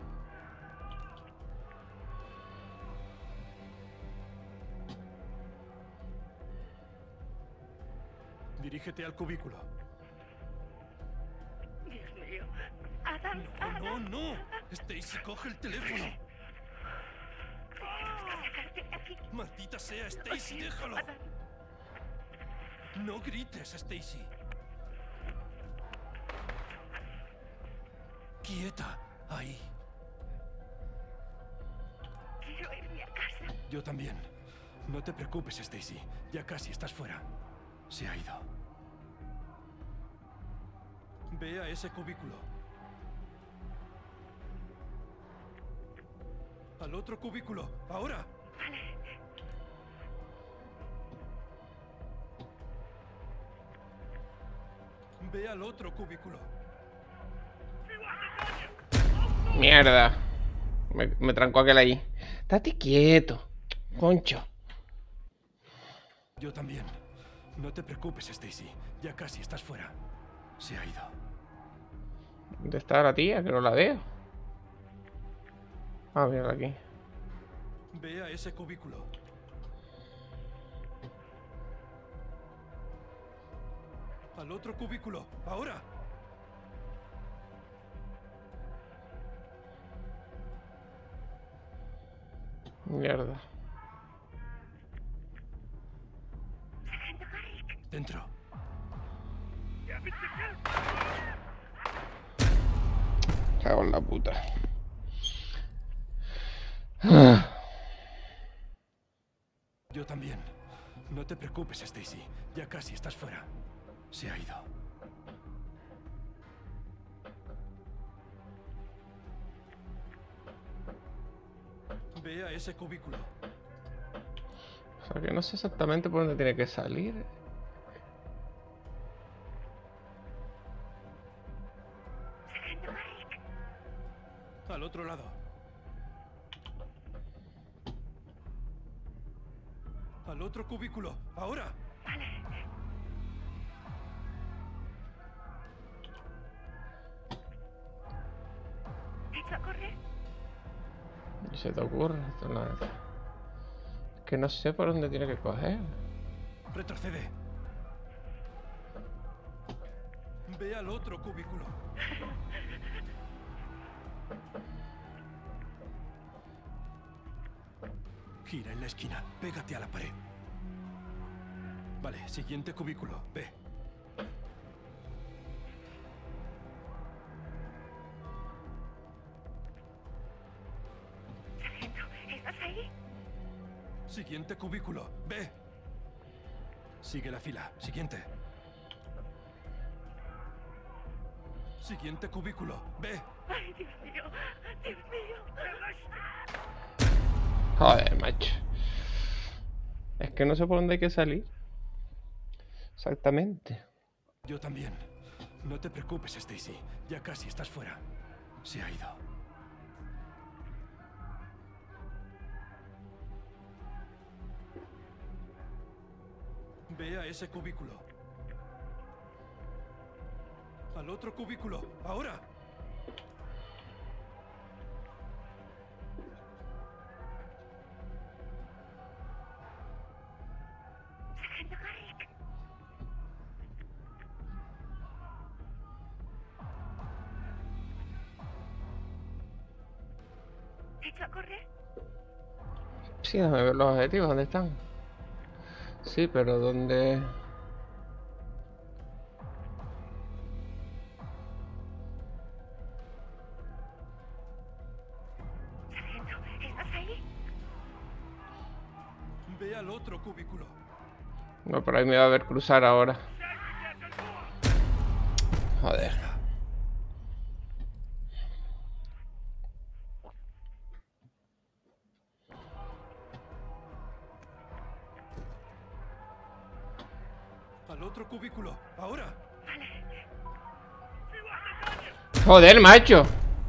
Dirígete al cubículo. Dios mío. Adam, No, Adam. no. Stacy, coge el teléfono. Tenemos que sacarte de aquí. Maldita sea, Stacy, déjalo. Adam. No grites, Stacy. Quieta. Ahí. Quiero irme a casa. Yo también. No te preocupes, Stacy. Ya casi estás fuera. Se ha ido. Ve a ese cubículo. Al otro cubículo. Ahora. Vale. Ve al otro cubículo. Mierda. Me trancó aquel ahí. Estate quieto. Concho. Yo también. No te preocupes, Stacy. Ya casi estás fuera. Se ha ido. ¿Dónde está la tía? Que no la veo. Ah, mira aquí. Ve a ese cubículo. Al otro cubículo. Ahora. Mierda. Dentro. Cago en la puta. Yo también. No te preocupes, Stacy. Ya casi estás fuera. Se ha ido. Ve a ese cubículo. O sea que no sé exactamente por dónde tiene que salir. Al otro lado. Al otro cubículo. ¡Ahora! ¿Echa a correr? ¿Qué se te ocurre? Esto no es... Es que no sé por dónde tiene que coger. Retrocede. Ve al otro cubículo. Gira en la esquina. Pégate a la pared. Vale, siguiente cubículo. Ve. Sargento, ¿estás ahí? Siguiente cubículo. Ve. Sigue la fila. Siguiente. Siguiente cubículo. Ve. Ay, Dios mío. Dios mío. Joder, macho. Es que no sé por dónde hay que salir. Exactamente. Yo también. No te preocupes, Stacy. Ya casi estás fuera. Se ha ido. Ve a ese cubículo. Al otro cubículo. ¡Ahora! Sargento Garrick. ¿Echo a correr? Sí, déjame ver los objetivos. ¿Dónde están? Sí, pero ¿dónde...? Sargento, ¿estás ahí? Ve al otro cubículo. No, por ahí me va a ver cruzar ahora. Joder. Al otro cubículo. ¡Ahora! Joder, macho.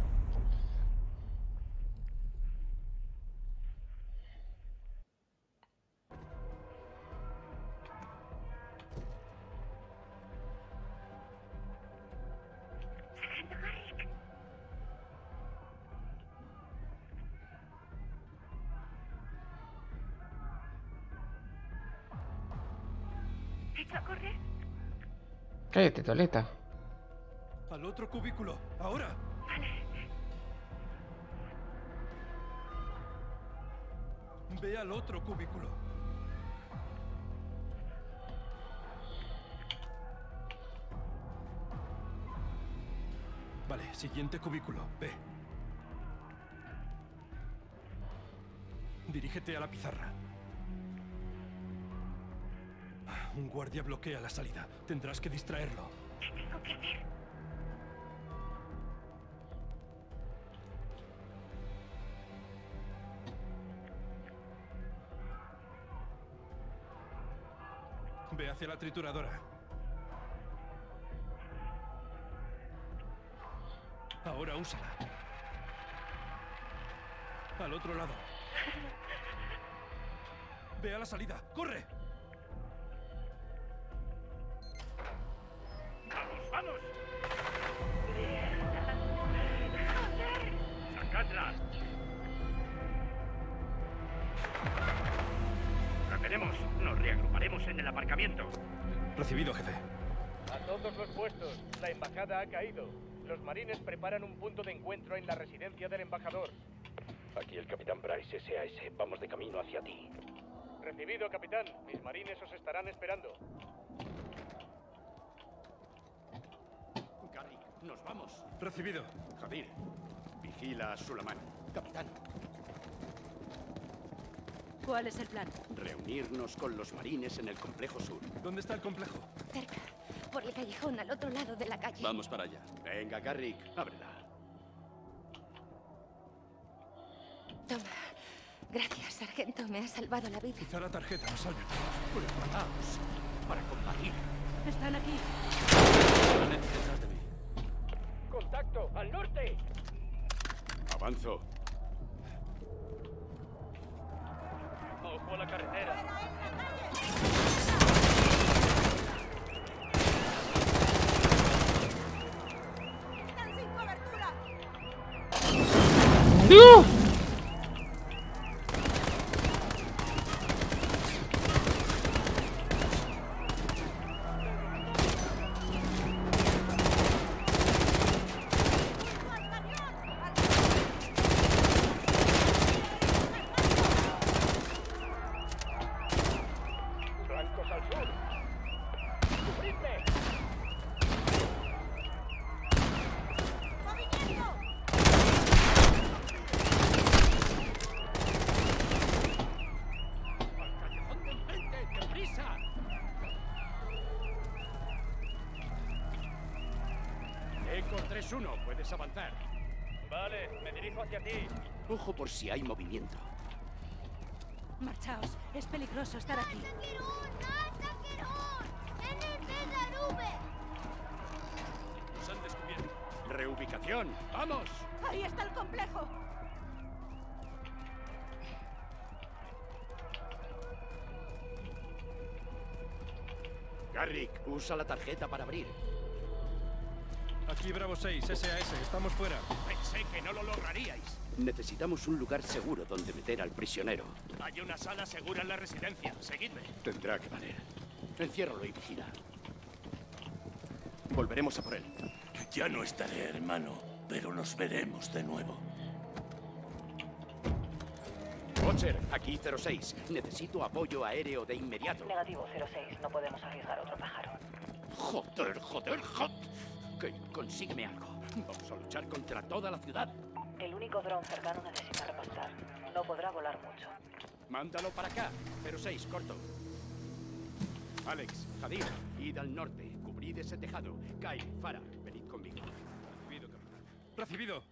Sargento Garrick. ¿Echo a correr? Cállate, Toleta. Al otro cubículo. ¡Ahora! Ve al otro cubículo. Vale, siguiente cubículo. Ve. Dirígete a la pizarra. Un guardia bloquea la salida. Tendrás que distraerlo. ¿Qué tengo que hacer? Ve hacia la trituradora. Ahora úsala. Al otro lado. Ve a la salida. ¡Corre! ¡Vamos, vamos! ¡Sacadla! La tenemos. Nos reagruparemos en el aparcamiento. Recibido, jefe. A todos los puestos. La embajada ha caído. Los marines preparan un punto de encuentro en la residencia del embajador. Aquí el capitán Bryce, SAS. Vamos de camino hacia ti. Recibido, capitán. Mis marines os estarán esperando. Garrick, nos vamos. Recibido. Javier, vigila a Suleiman. Capitán. ¿Cuál es el plan? Reunirnos con los marines en el complejo sur. ¿Dónde está el complejo? Cerca, por el callejón al otro lado de la calle. Vamos para allá. Venga, Garrick, ábrela. Toma. Gracias, sargento. Me ha salvado la vida. Quizá la tarjeta nos salve. Preparaos para combatir. Están aquí. Vale, detrás de mí. ¡Contacto! ¡Al norte! Avanzo. ¡Ojo a la carretera! ¡Están sin cobertura! ¡Francos al sur! ¡Cubridme! ¡Movimiento! ¡Al callejón de enfrente! ¡Deprisa! Eco 3-1, puedes avanzar. Vale, me dirijo hacia ti. Ojo por si hay movimiento. Marchaos. Es peligroso estar aquí. Nos han descubierto. Reubicación. ¡Vamos! Ahí está el complejo. Garrick, usa la tarjeta para abrir. Aquí Bravo 6, SAS. Estamos fuera. Pensé que no lo lograríais. Necesitamos un lugar seguro donde meter al prisionero. Hay una sala segura en la residencia. Seguidme. Tendrá que valer. Enciérralo y vigila. Volveremos a por él. Ya no estaré, hermano, pero nos veremos de nuevo. Watcher, aquí 06. Necesito apoyo aéreo de inmediato. Negativo, 06. No podemos arriesgar otro pájaro. Joder. Ok, consígueme algo. Vamos a luchar contra toda la ciudad. El único dron cercano necesita repostar. No podrá volar mucho. Mándalo para acá. 06, corto. Alex, Jadir, id al norte. Cubrid ese tejado. Kai, Farah, venid conmigo. Recibido, capitán. Recibido.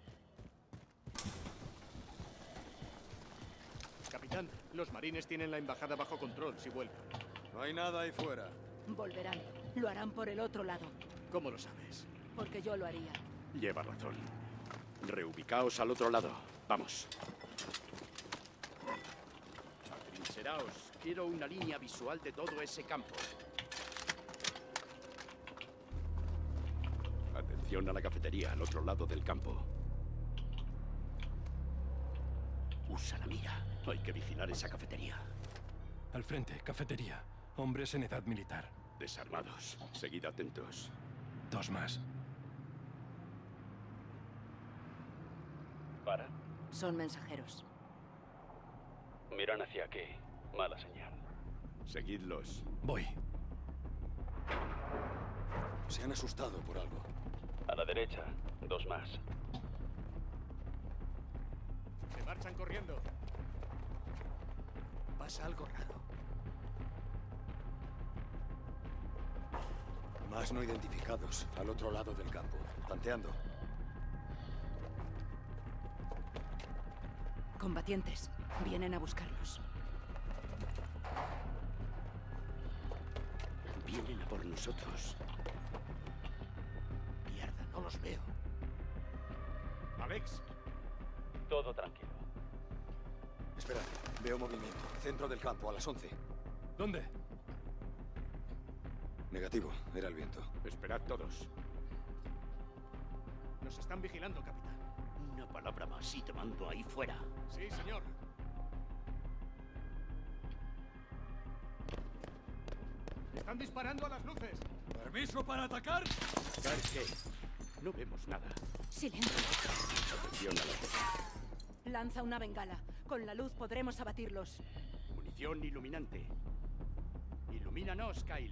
Capitán, los marines tienen la embajada bajo control si vuelven. No hay nada ahí fuera. Volverán. Lo harán por el otro lado. ¿Cómo lo sabes? Porque yo lo haría. Lleva razón. Reubicaos al otro lado. Vamos. Atrincheraos. Quiero una línea visual de todo ese campo. Atención a la cafetería al otro lado del campo. Usa la mira. Hay que vigilar esa cafetería. Al frente, cafetería. Hombres en edad militar. Desarmados. Seguid atentos. 2 más. Para. Son mensajeros. Miran hacia aquí. Mala señal. Seguidlos. Voy. Se han asustado por algo. A la derecha. 2 más. Se marchan corriendo. Pasa algo raro. Más no identificados, al otro lado del campo. Tanteando. Combatientes. Vienen a buscarlos. Vienen a por nosotros. Mierda, no los veo. Alex. Todo tranquilo. Espera, veo movimiento. Centro del campo, a las 11. ¿Dónde? Negativo, era el viento. Esperad todos. Nos están vigilando, capitán. Una palabra más y te mando ahí fuera. Sí, señor. Están disparando a las luces. ¿Permiso para atacar? ¿Qué? No vemos nada. Silencio. Atención a la cosa. Lanza una bengala. Con la luz podremos abatirlos. Munición iluminante. Ilumínanos, Kyle.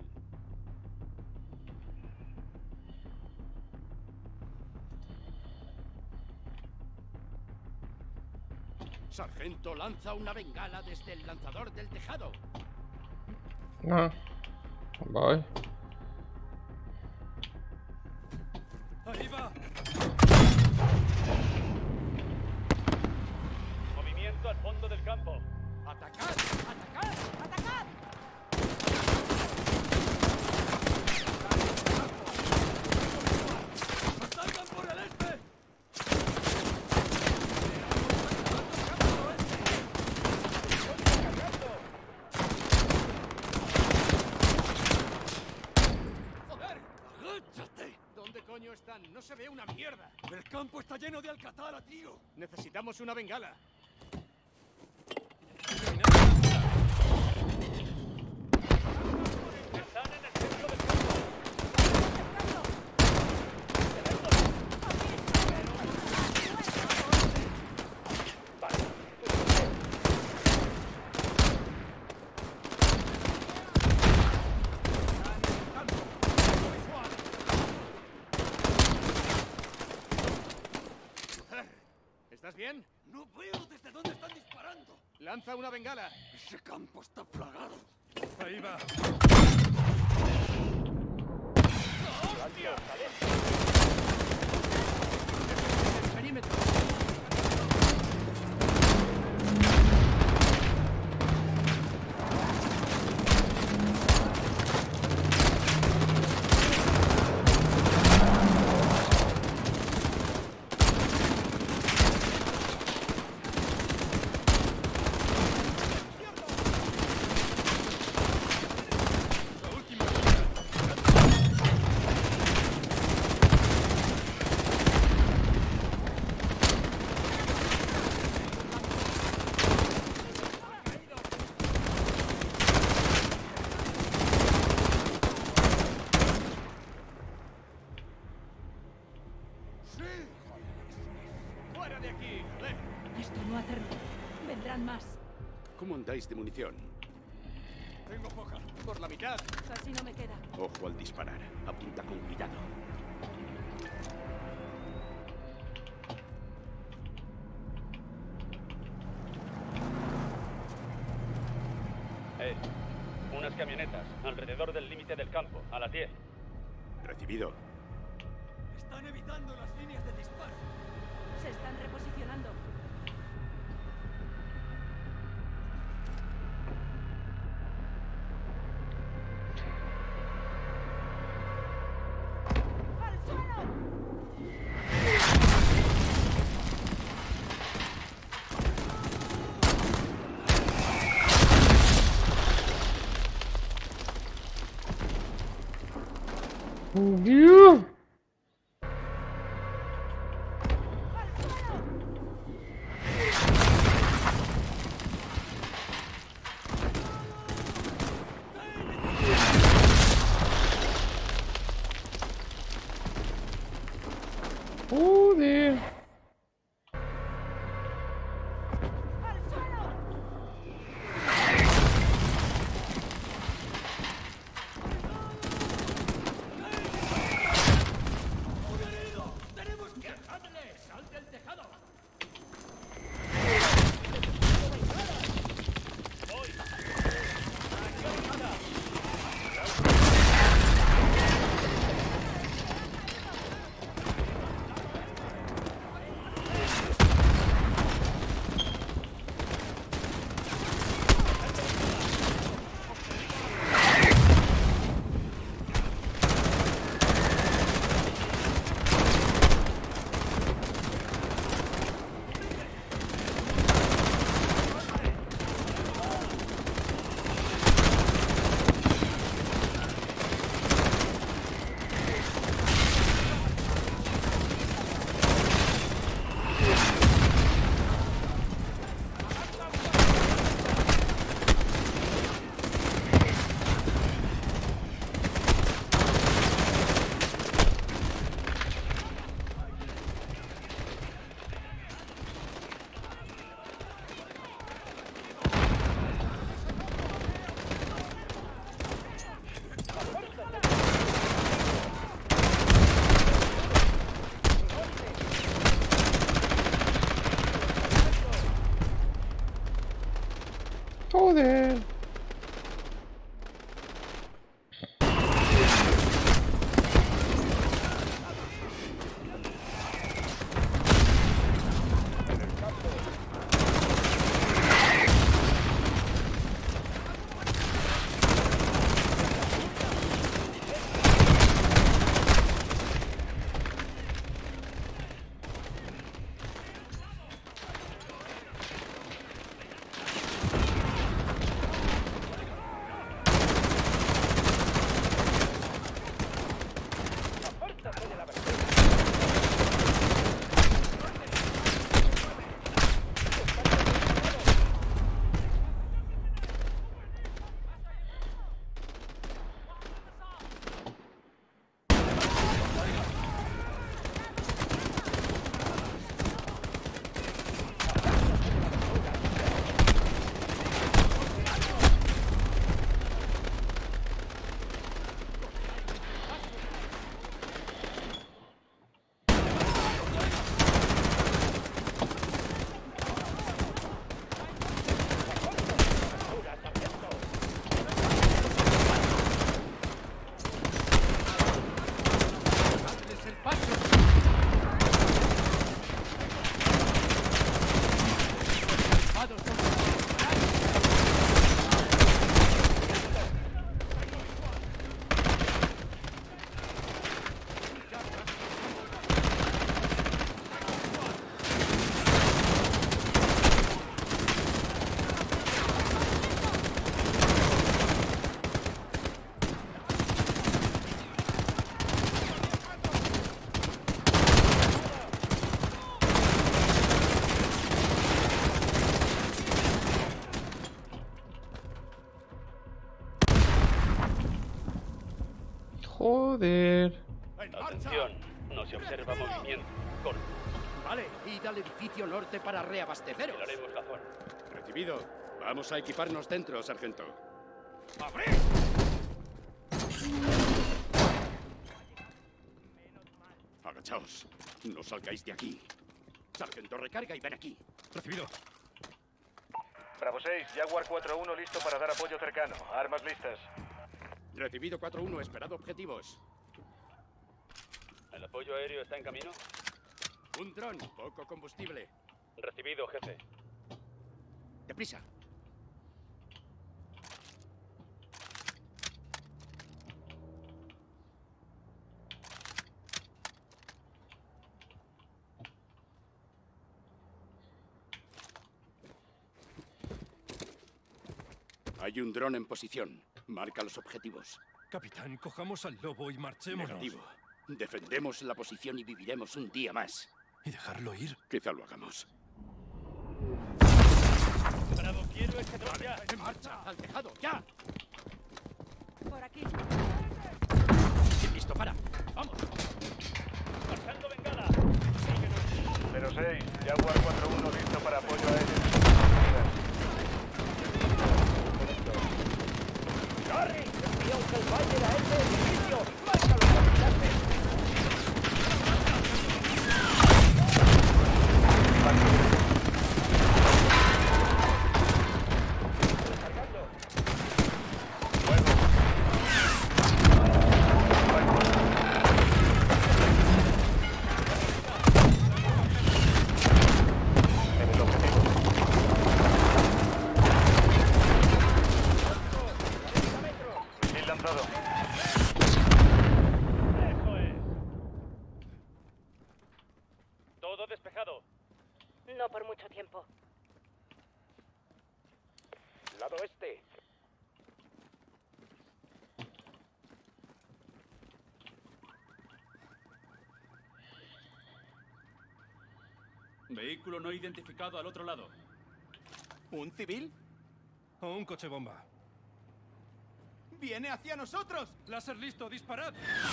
Sargento, lanza una bengala desde el lanzador del tejado. No. Voy. ¡Ahí va! Movimiento al fondo del campo. ¡Atacad! ¡Atacad! ¡Atacad! ¡Atacan por el este! ¡Joder! ¡Agáchate! ¿Dónde coño están? No se ve una mierda. ¡El campo está lleno de alcatara, tío! Necesitamos una bengala. Están en el centro del campo. ¿Estás bien? ¡No veo desde dónde están disparando! Lanza una bengala. ¡Ese campo está plagado! ¡Ahí va! ¡Hostia! Perímetro. ¡Fuera de aquí! ¡Joder! Esto no ha terminado. Vendrán más. ¿Cómo andáis de munición? Tengo poca. Por la mitad. Casi no me queda. Ojo al disparar. Apunta con cuidado. Unas camionetas alrededor del límite del campo, a las 10. Recibido. ¡Están evitando las líneas de disparo! Se están reposicionando. ¡Al suelo! Dios. Joder. Joder. Joder. Atención, no se observa movimiento. Corre. Vale, id al edificio norte para reabasteceros. Vigilaremos la zona. Recibido. Vamos a equiparnos dentro, sargento. ¡Abrid! Agachaos. No salgáis de aquí. Sargento, recarga y ven aquí. Recibido. Bravo 6, Jaguar 4-1 listo para dar apoyo cercano. Armas listas. Recibido 4-1, esperado objetivos. ¿El apoyo aéreo está en camino? Un dron, poco combustible. Recibido, jefe. Deprisa. Hay un dron en posición. Marca los objetivos. Capitán, cojamos al lobo y marchémonos. Negativo. Defendemos la posición y viviremos un día más. ¿Y dejarlo ir? Quizá lo hagamos. Bravo, quiero este dron ya. ¡En marcha! ¡Al tejado! ¡Ya! Por aquí. ¡Listo, para! ¡Vamos! Marchando bengala. Síguenos. 06, Jaguar 4-1 listo para apoyo aéreo. ¡Harry! ¡Envía un Hellfire a ese edificio! ¡Márcalo, comandante! Cargando. Fuego. En el objetivo. Misil lanzado. Eso es. Todo despejado. No por mucho tiempo. Lado este. Vehículo no identificado al otro lado. ¿Un civil? O un coche bomba. ¡Viene hacia nosotros! ¡Láser listo! ¡Disparad!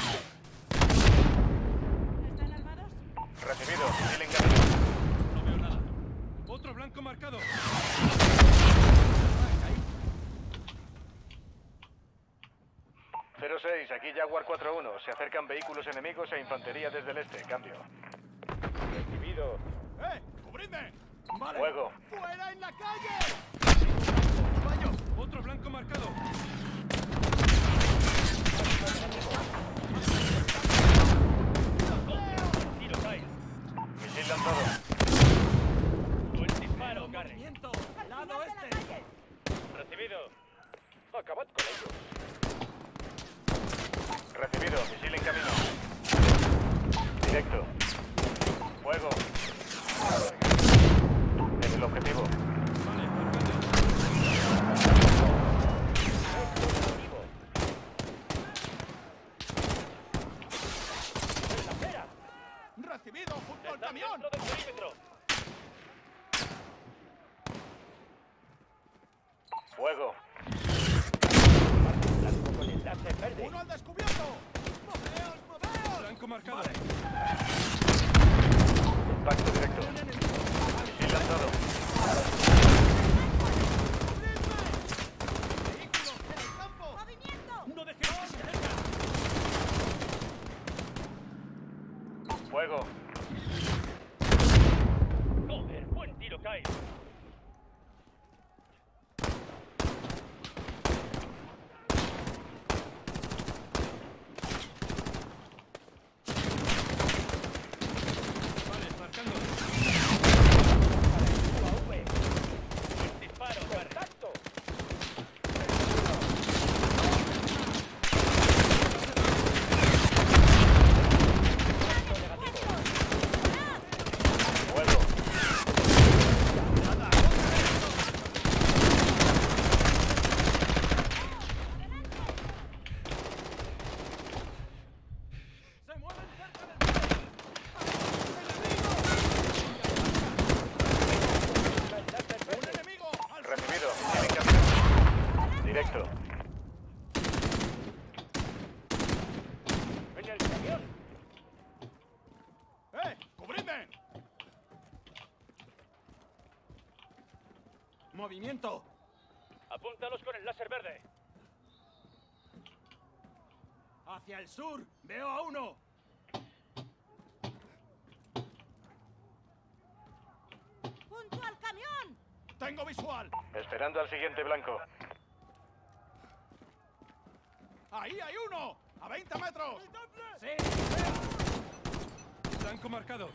¿Están armados? Recibido. Misil en camino. No veo nada. ¡Otro blanco marcado! 06, aquí Jaguar 4-1. Se acercan vehículos enemigos e infantería desde el este. Cambio. Recibido. ¡Cubridme! ¡Vale! Fuego. ¡Fuera en la calle! marcado. Tiro, Kyle. Misil lanzado. Buen disparo, Gary. ¡Lado este! Recibido. Acabad con ellos. Recibido. Misil en camino. Directo. Fuego. En el objetivo. ¡Recibido junto al camión! Dentro del perímetro. Fuego. Con el láser verde. ¡Uno al descubierto! ¡Moveos, moveos! Blanco marcado. Impacto directo. Misil lanzado. ¡No dejéis que se acerque! Fuego. Joder, buen tiro, Kyle. Vale, marcando. Disparo, contacto. Fuego. ¡Se mueven cerca del ¡Un enemigo! Recibido. Misil en camino. Directo. En el camión. ¡Cubridme! ¡Movimiento! Apúntalos con el láser verde. ¡Hacia el sur! ¡Veo a uno! ¡Junto al camión! ¡Tengo visual! Esperando al siguiente blanco. ¡Ahí hay uno! ¡A 20 metros! ¡Sí! Blanco marcado.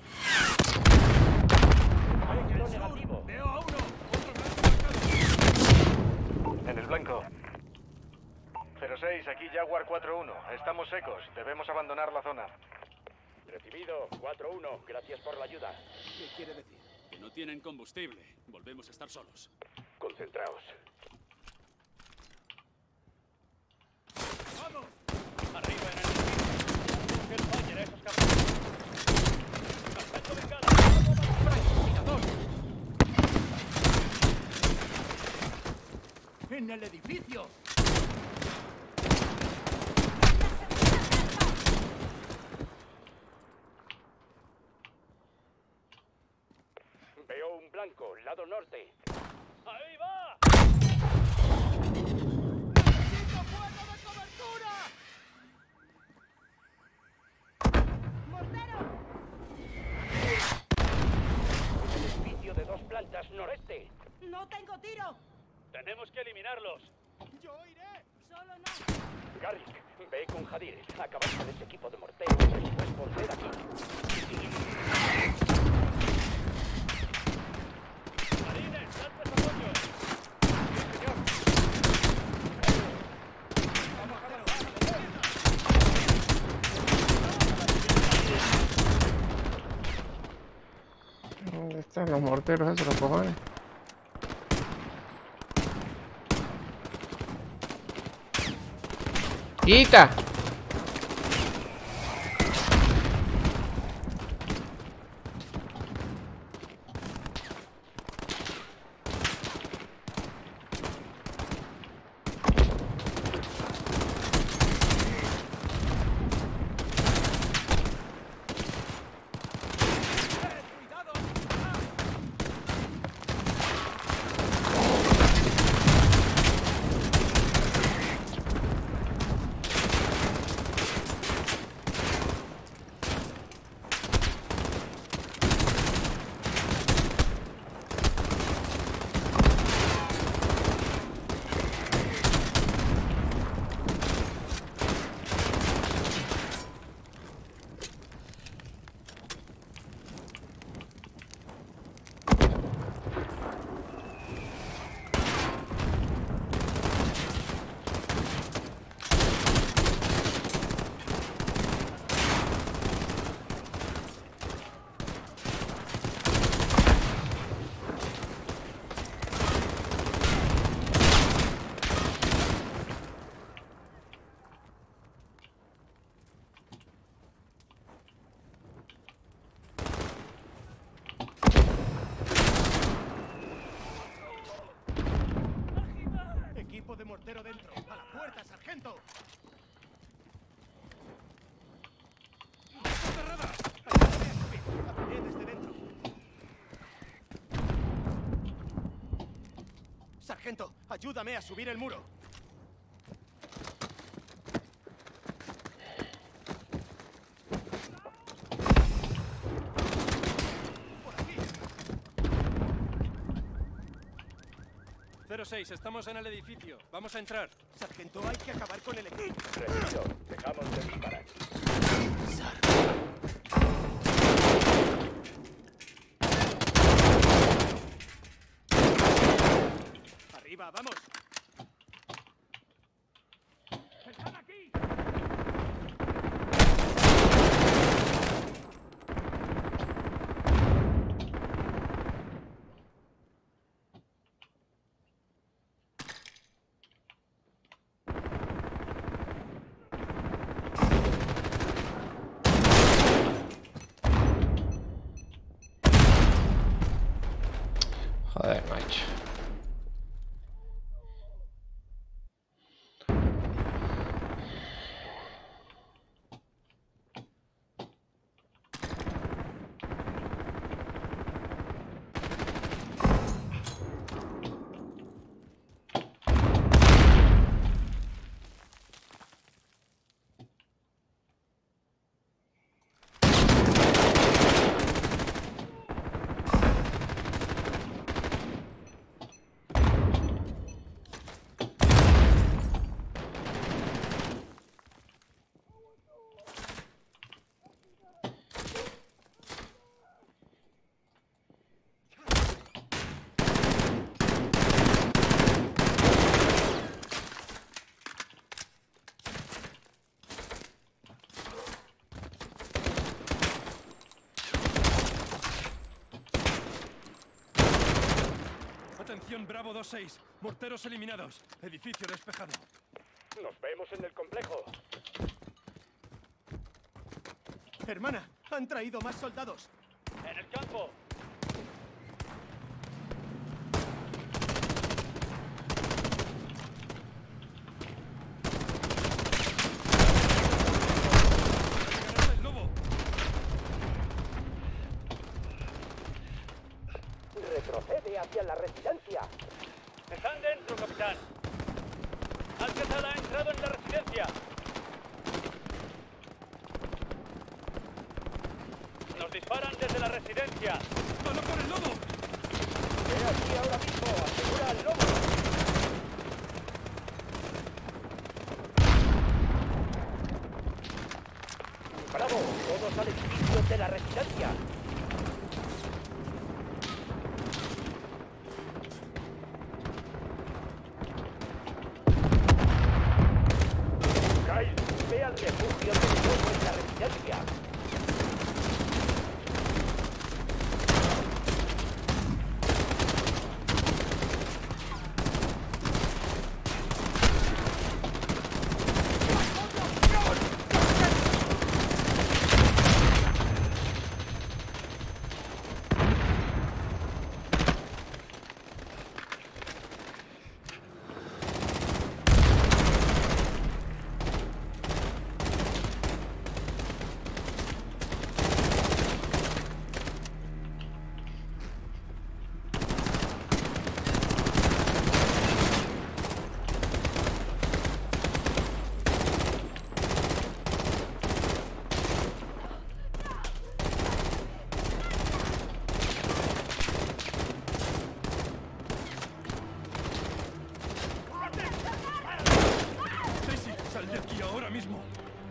¡Hacia el sur! ¡Veo a uno! Otro blanco marcado. En el blanco. 06, aquí Jaguar 4-1. Estamos secos. Debemos abandonar la zona. Recibido. 4-1. Gracias por la ayuda. ¿Qué quiere decir? Que no tienen combustible. Volvemos a estar solos. Concentraos. ¡Vamos! Arriba en el edificio. Que el Fire a esos cabrones. ¡Asalto de bengala! ¡Francotirador! ¡En el edificio! Veo un blanco, lado norte. ¡Ahí va! ¡Necesito fuego de cobertura! ¡Mortero! El edificio de 2 plantas noreste. ¡No tengo tiro! Tenemos que eliminarlos. ¡Yo iré! ¡Solo no! Garrick, ve con Jadir. Acabad con ese equipo de mortero y después volver aquí. Marines, dadles apoyo. Sí, señor. ¡Vamos, Jadero! ¿Dónde están los morteros esos, los cojones? ¡Quita! mortero dentro. ¡A la puerta, sargento! ¡Está cerrada! ¡Ayúdame a subir! ¡Apoyé desde dentro! Sargento, ayúdame a subir el muro. Por aquí. 06, estamos en el edificio. Vamos a entrar. Sargento, hay que acabar con el equipo. Recibido. Dejamos de disparar. Arriba, vamos. ¡Están aquí! Joder, macho. Atención, Bravo 2-6. Morteros eliminados. Edificio despejado. Nos vemos en el complejo. Hermana, han traído más soldados. En el campo. ¡El lobo! Retrocede hacia la residencia. Están dentro, capitán. Alcazar ha entrado en la residencia. Nos disparan desde la residencia. ¡Vamos por el lobo! Ve aquí ahora mismo. Asegura al lobo. Bravo, todos al edificio de la residencia. Kyle, ve al refugio del lobo en la residencia. Stacy, sal de aquí ahora mismo.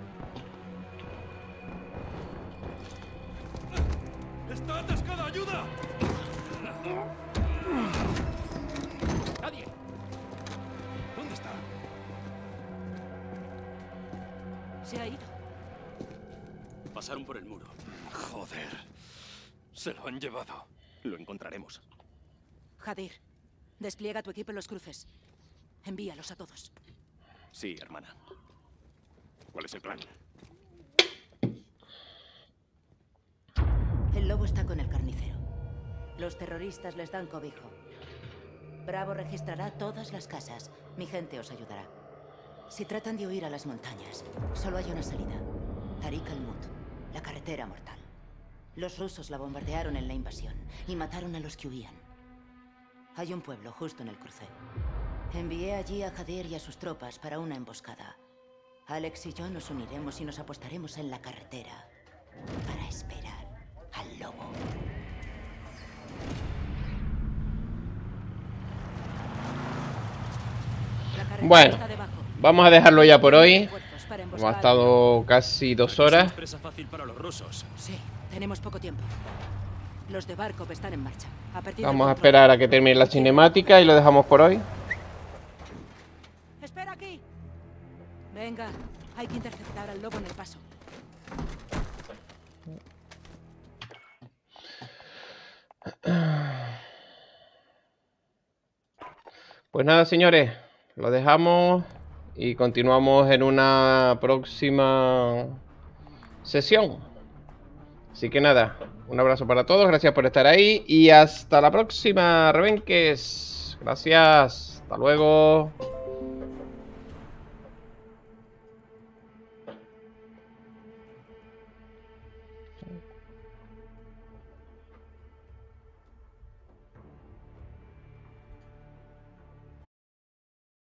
¡Está atascada! ¡Ayuda! ¡Nadie! ¿Dónde está? Se ha ido. Pasaron por el muro. Joder. Se lo han llevado. Lo encontraremos. Hadir, despliega tu equipo en los cruces. Envíalos a todos. Sí, hermana. ¿Cuál es el plan? El lobo está con el carnicero. Los terroristas les dan cobijo. Bravo registrará todas las casas. Mi gente os ayudará. Si tratan de huir a las montañas, solo hay una salida. Tariq al-Mut, la carretera mortal. Los rusos la bombardearon en la invasión y mataron a los que huían. Hay un pueblo justo en el cruce. Envié allí a Hadir y a sus tropas para una emboscada. Alex y yo nos uniremos y nos apostaremos en la carretera para esperar al lobo. Bueno, vamos a dejarlo ya por hoy. Hemos estado casi 2 horas. Presa fácil para los rusos. Sí, tenemos poco tiempo. Los de Barkov están en marcha. Vamos a esperar a que termine la cinemática y lo dejamos por hoy. Espera aquí. Venga, hay que interceptar al lobo en el paso. Pues nada, señores, lo dejamos y continuamos en una próxima sesión. Así que nada, un abrazo para todos, gracias por estar ahí y hasta la próxima, Rebenques. Gracias, hasta luego.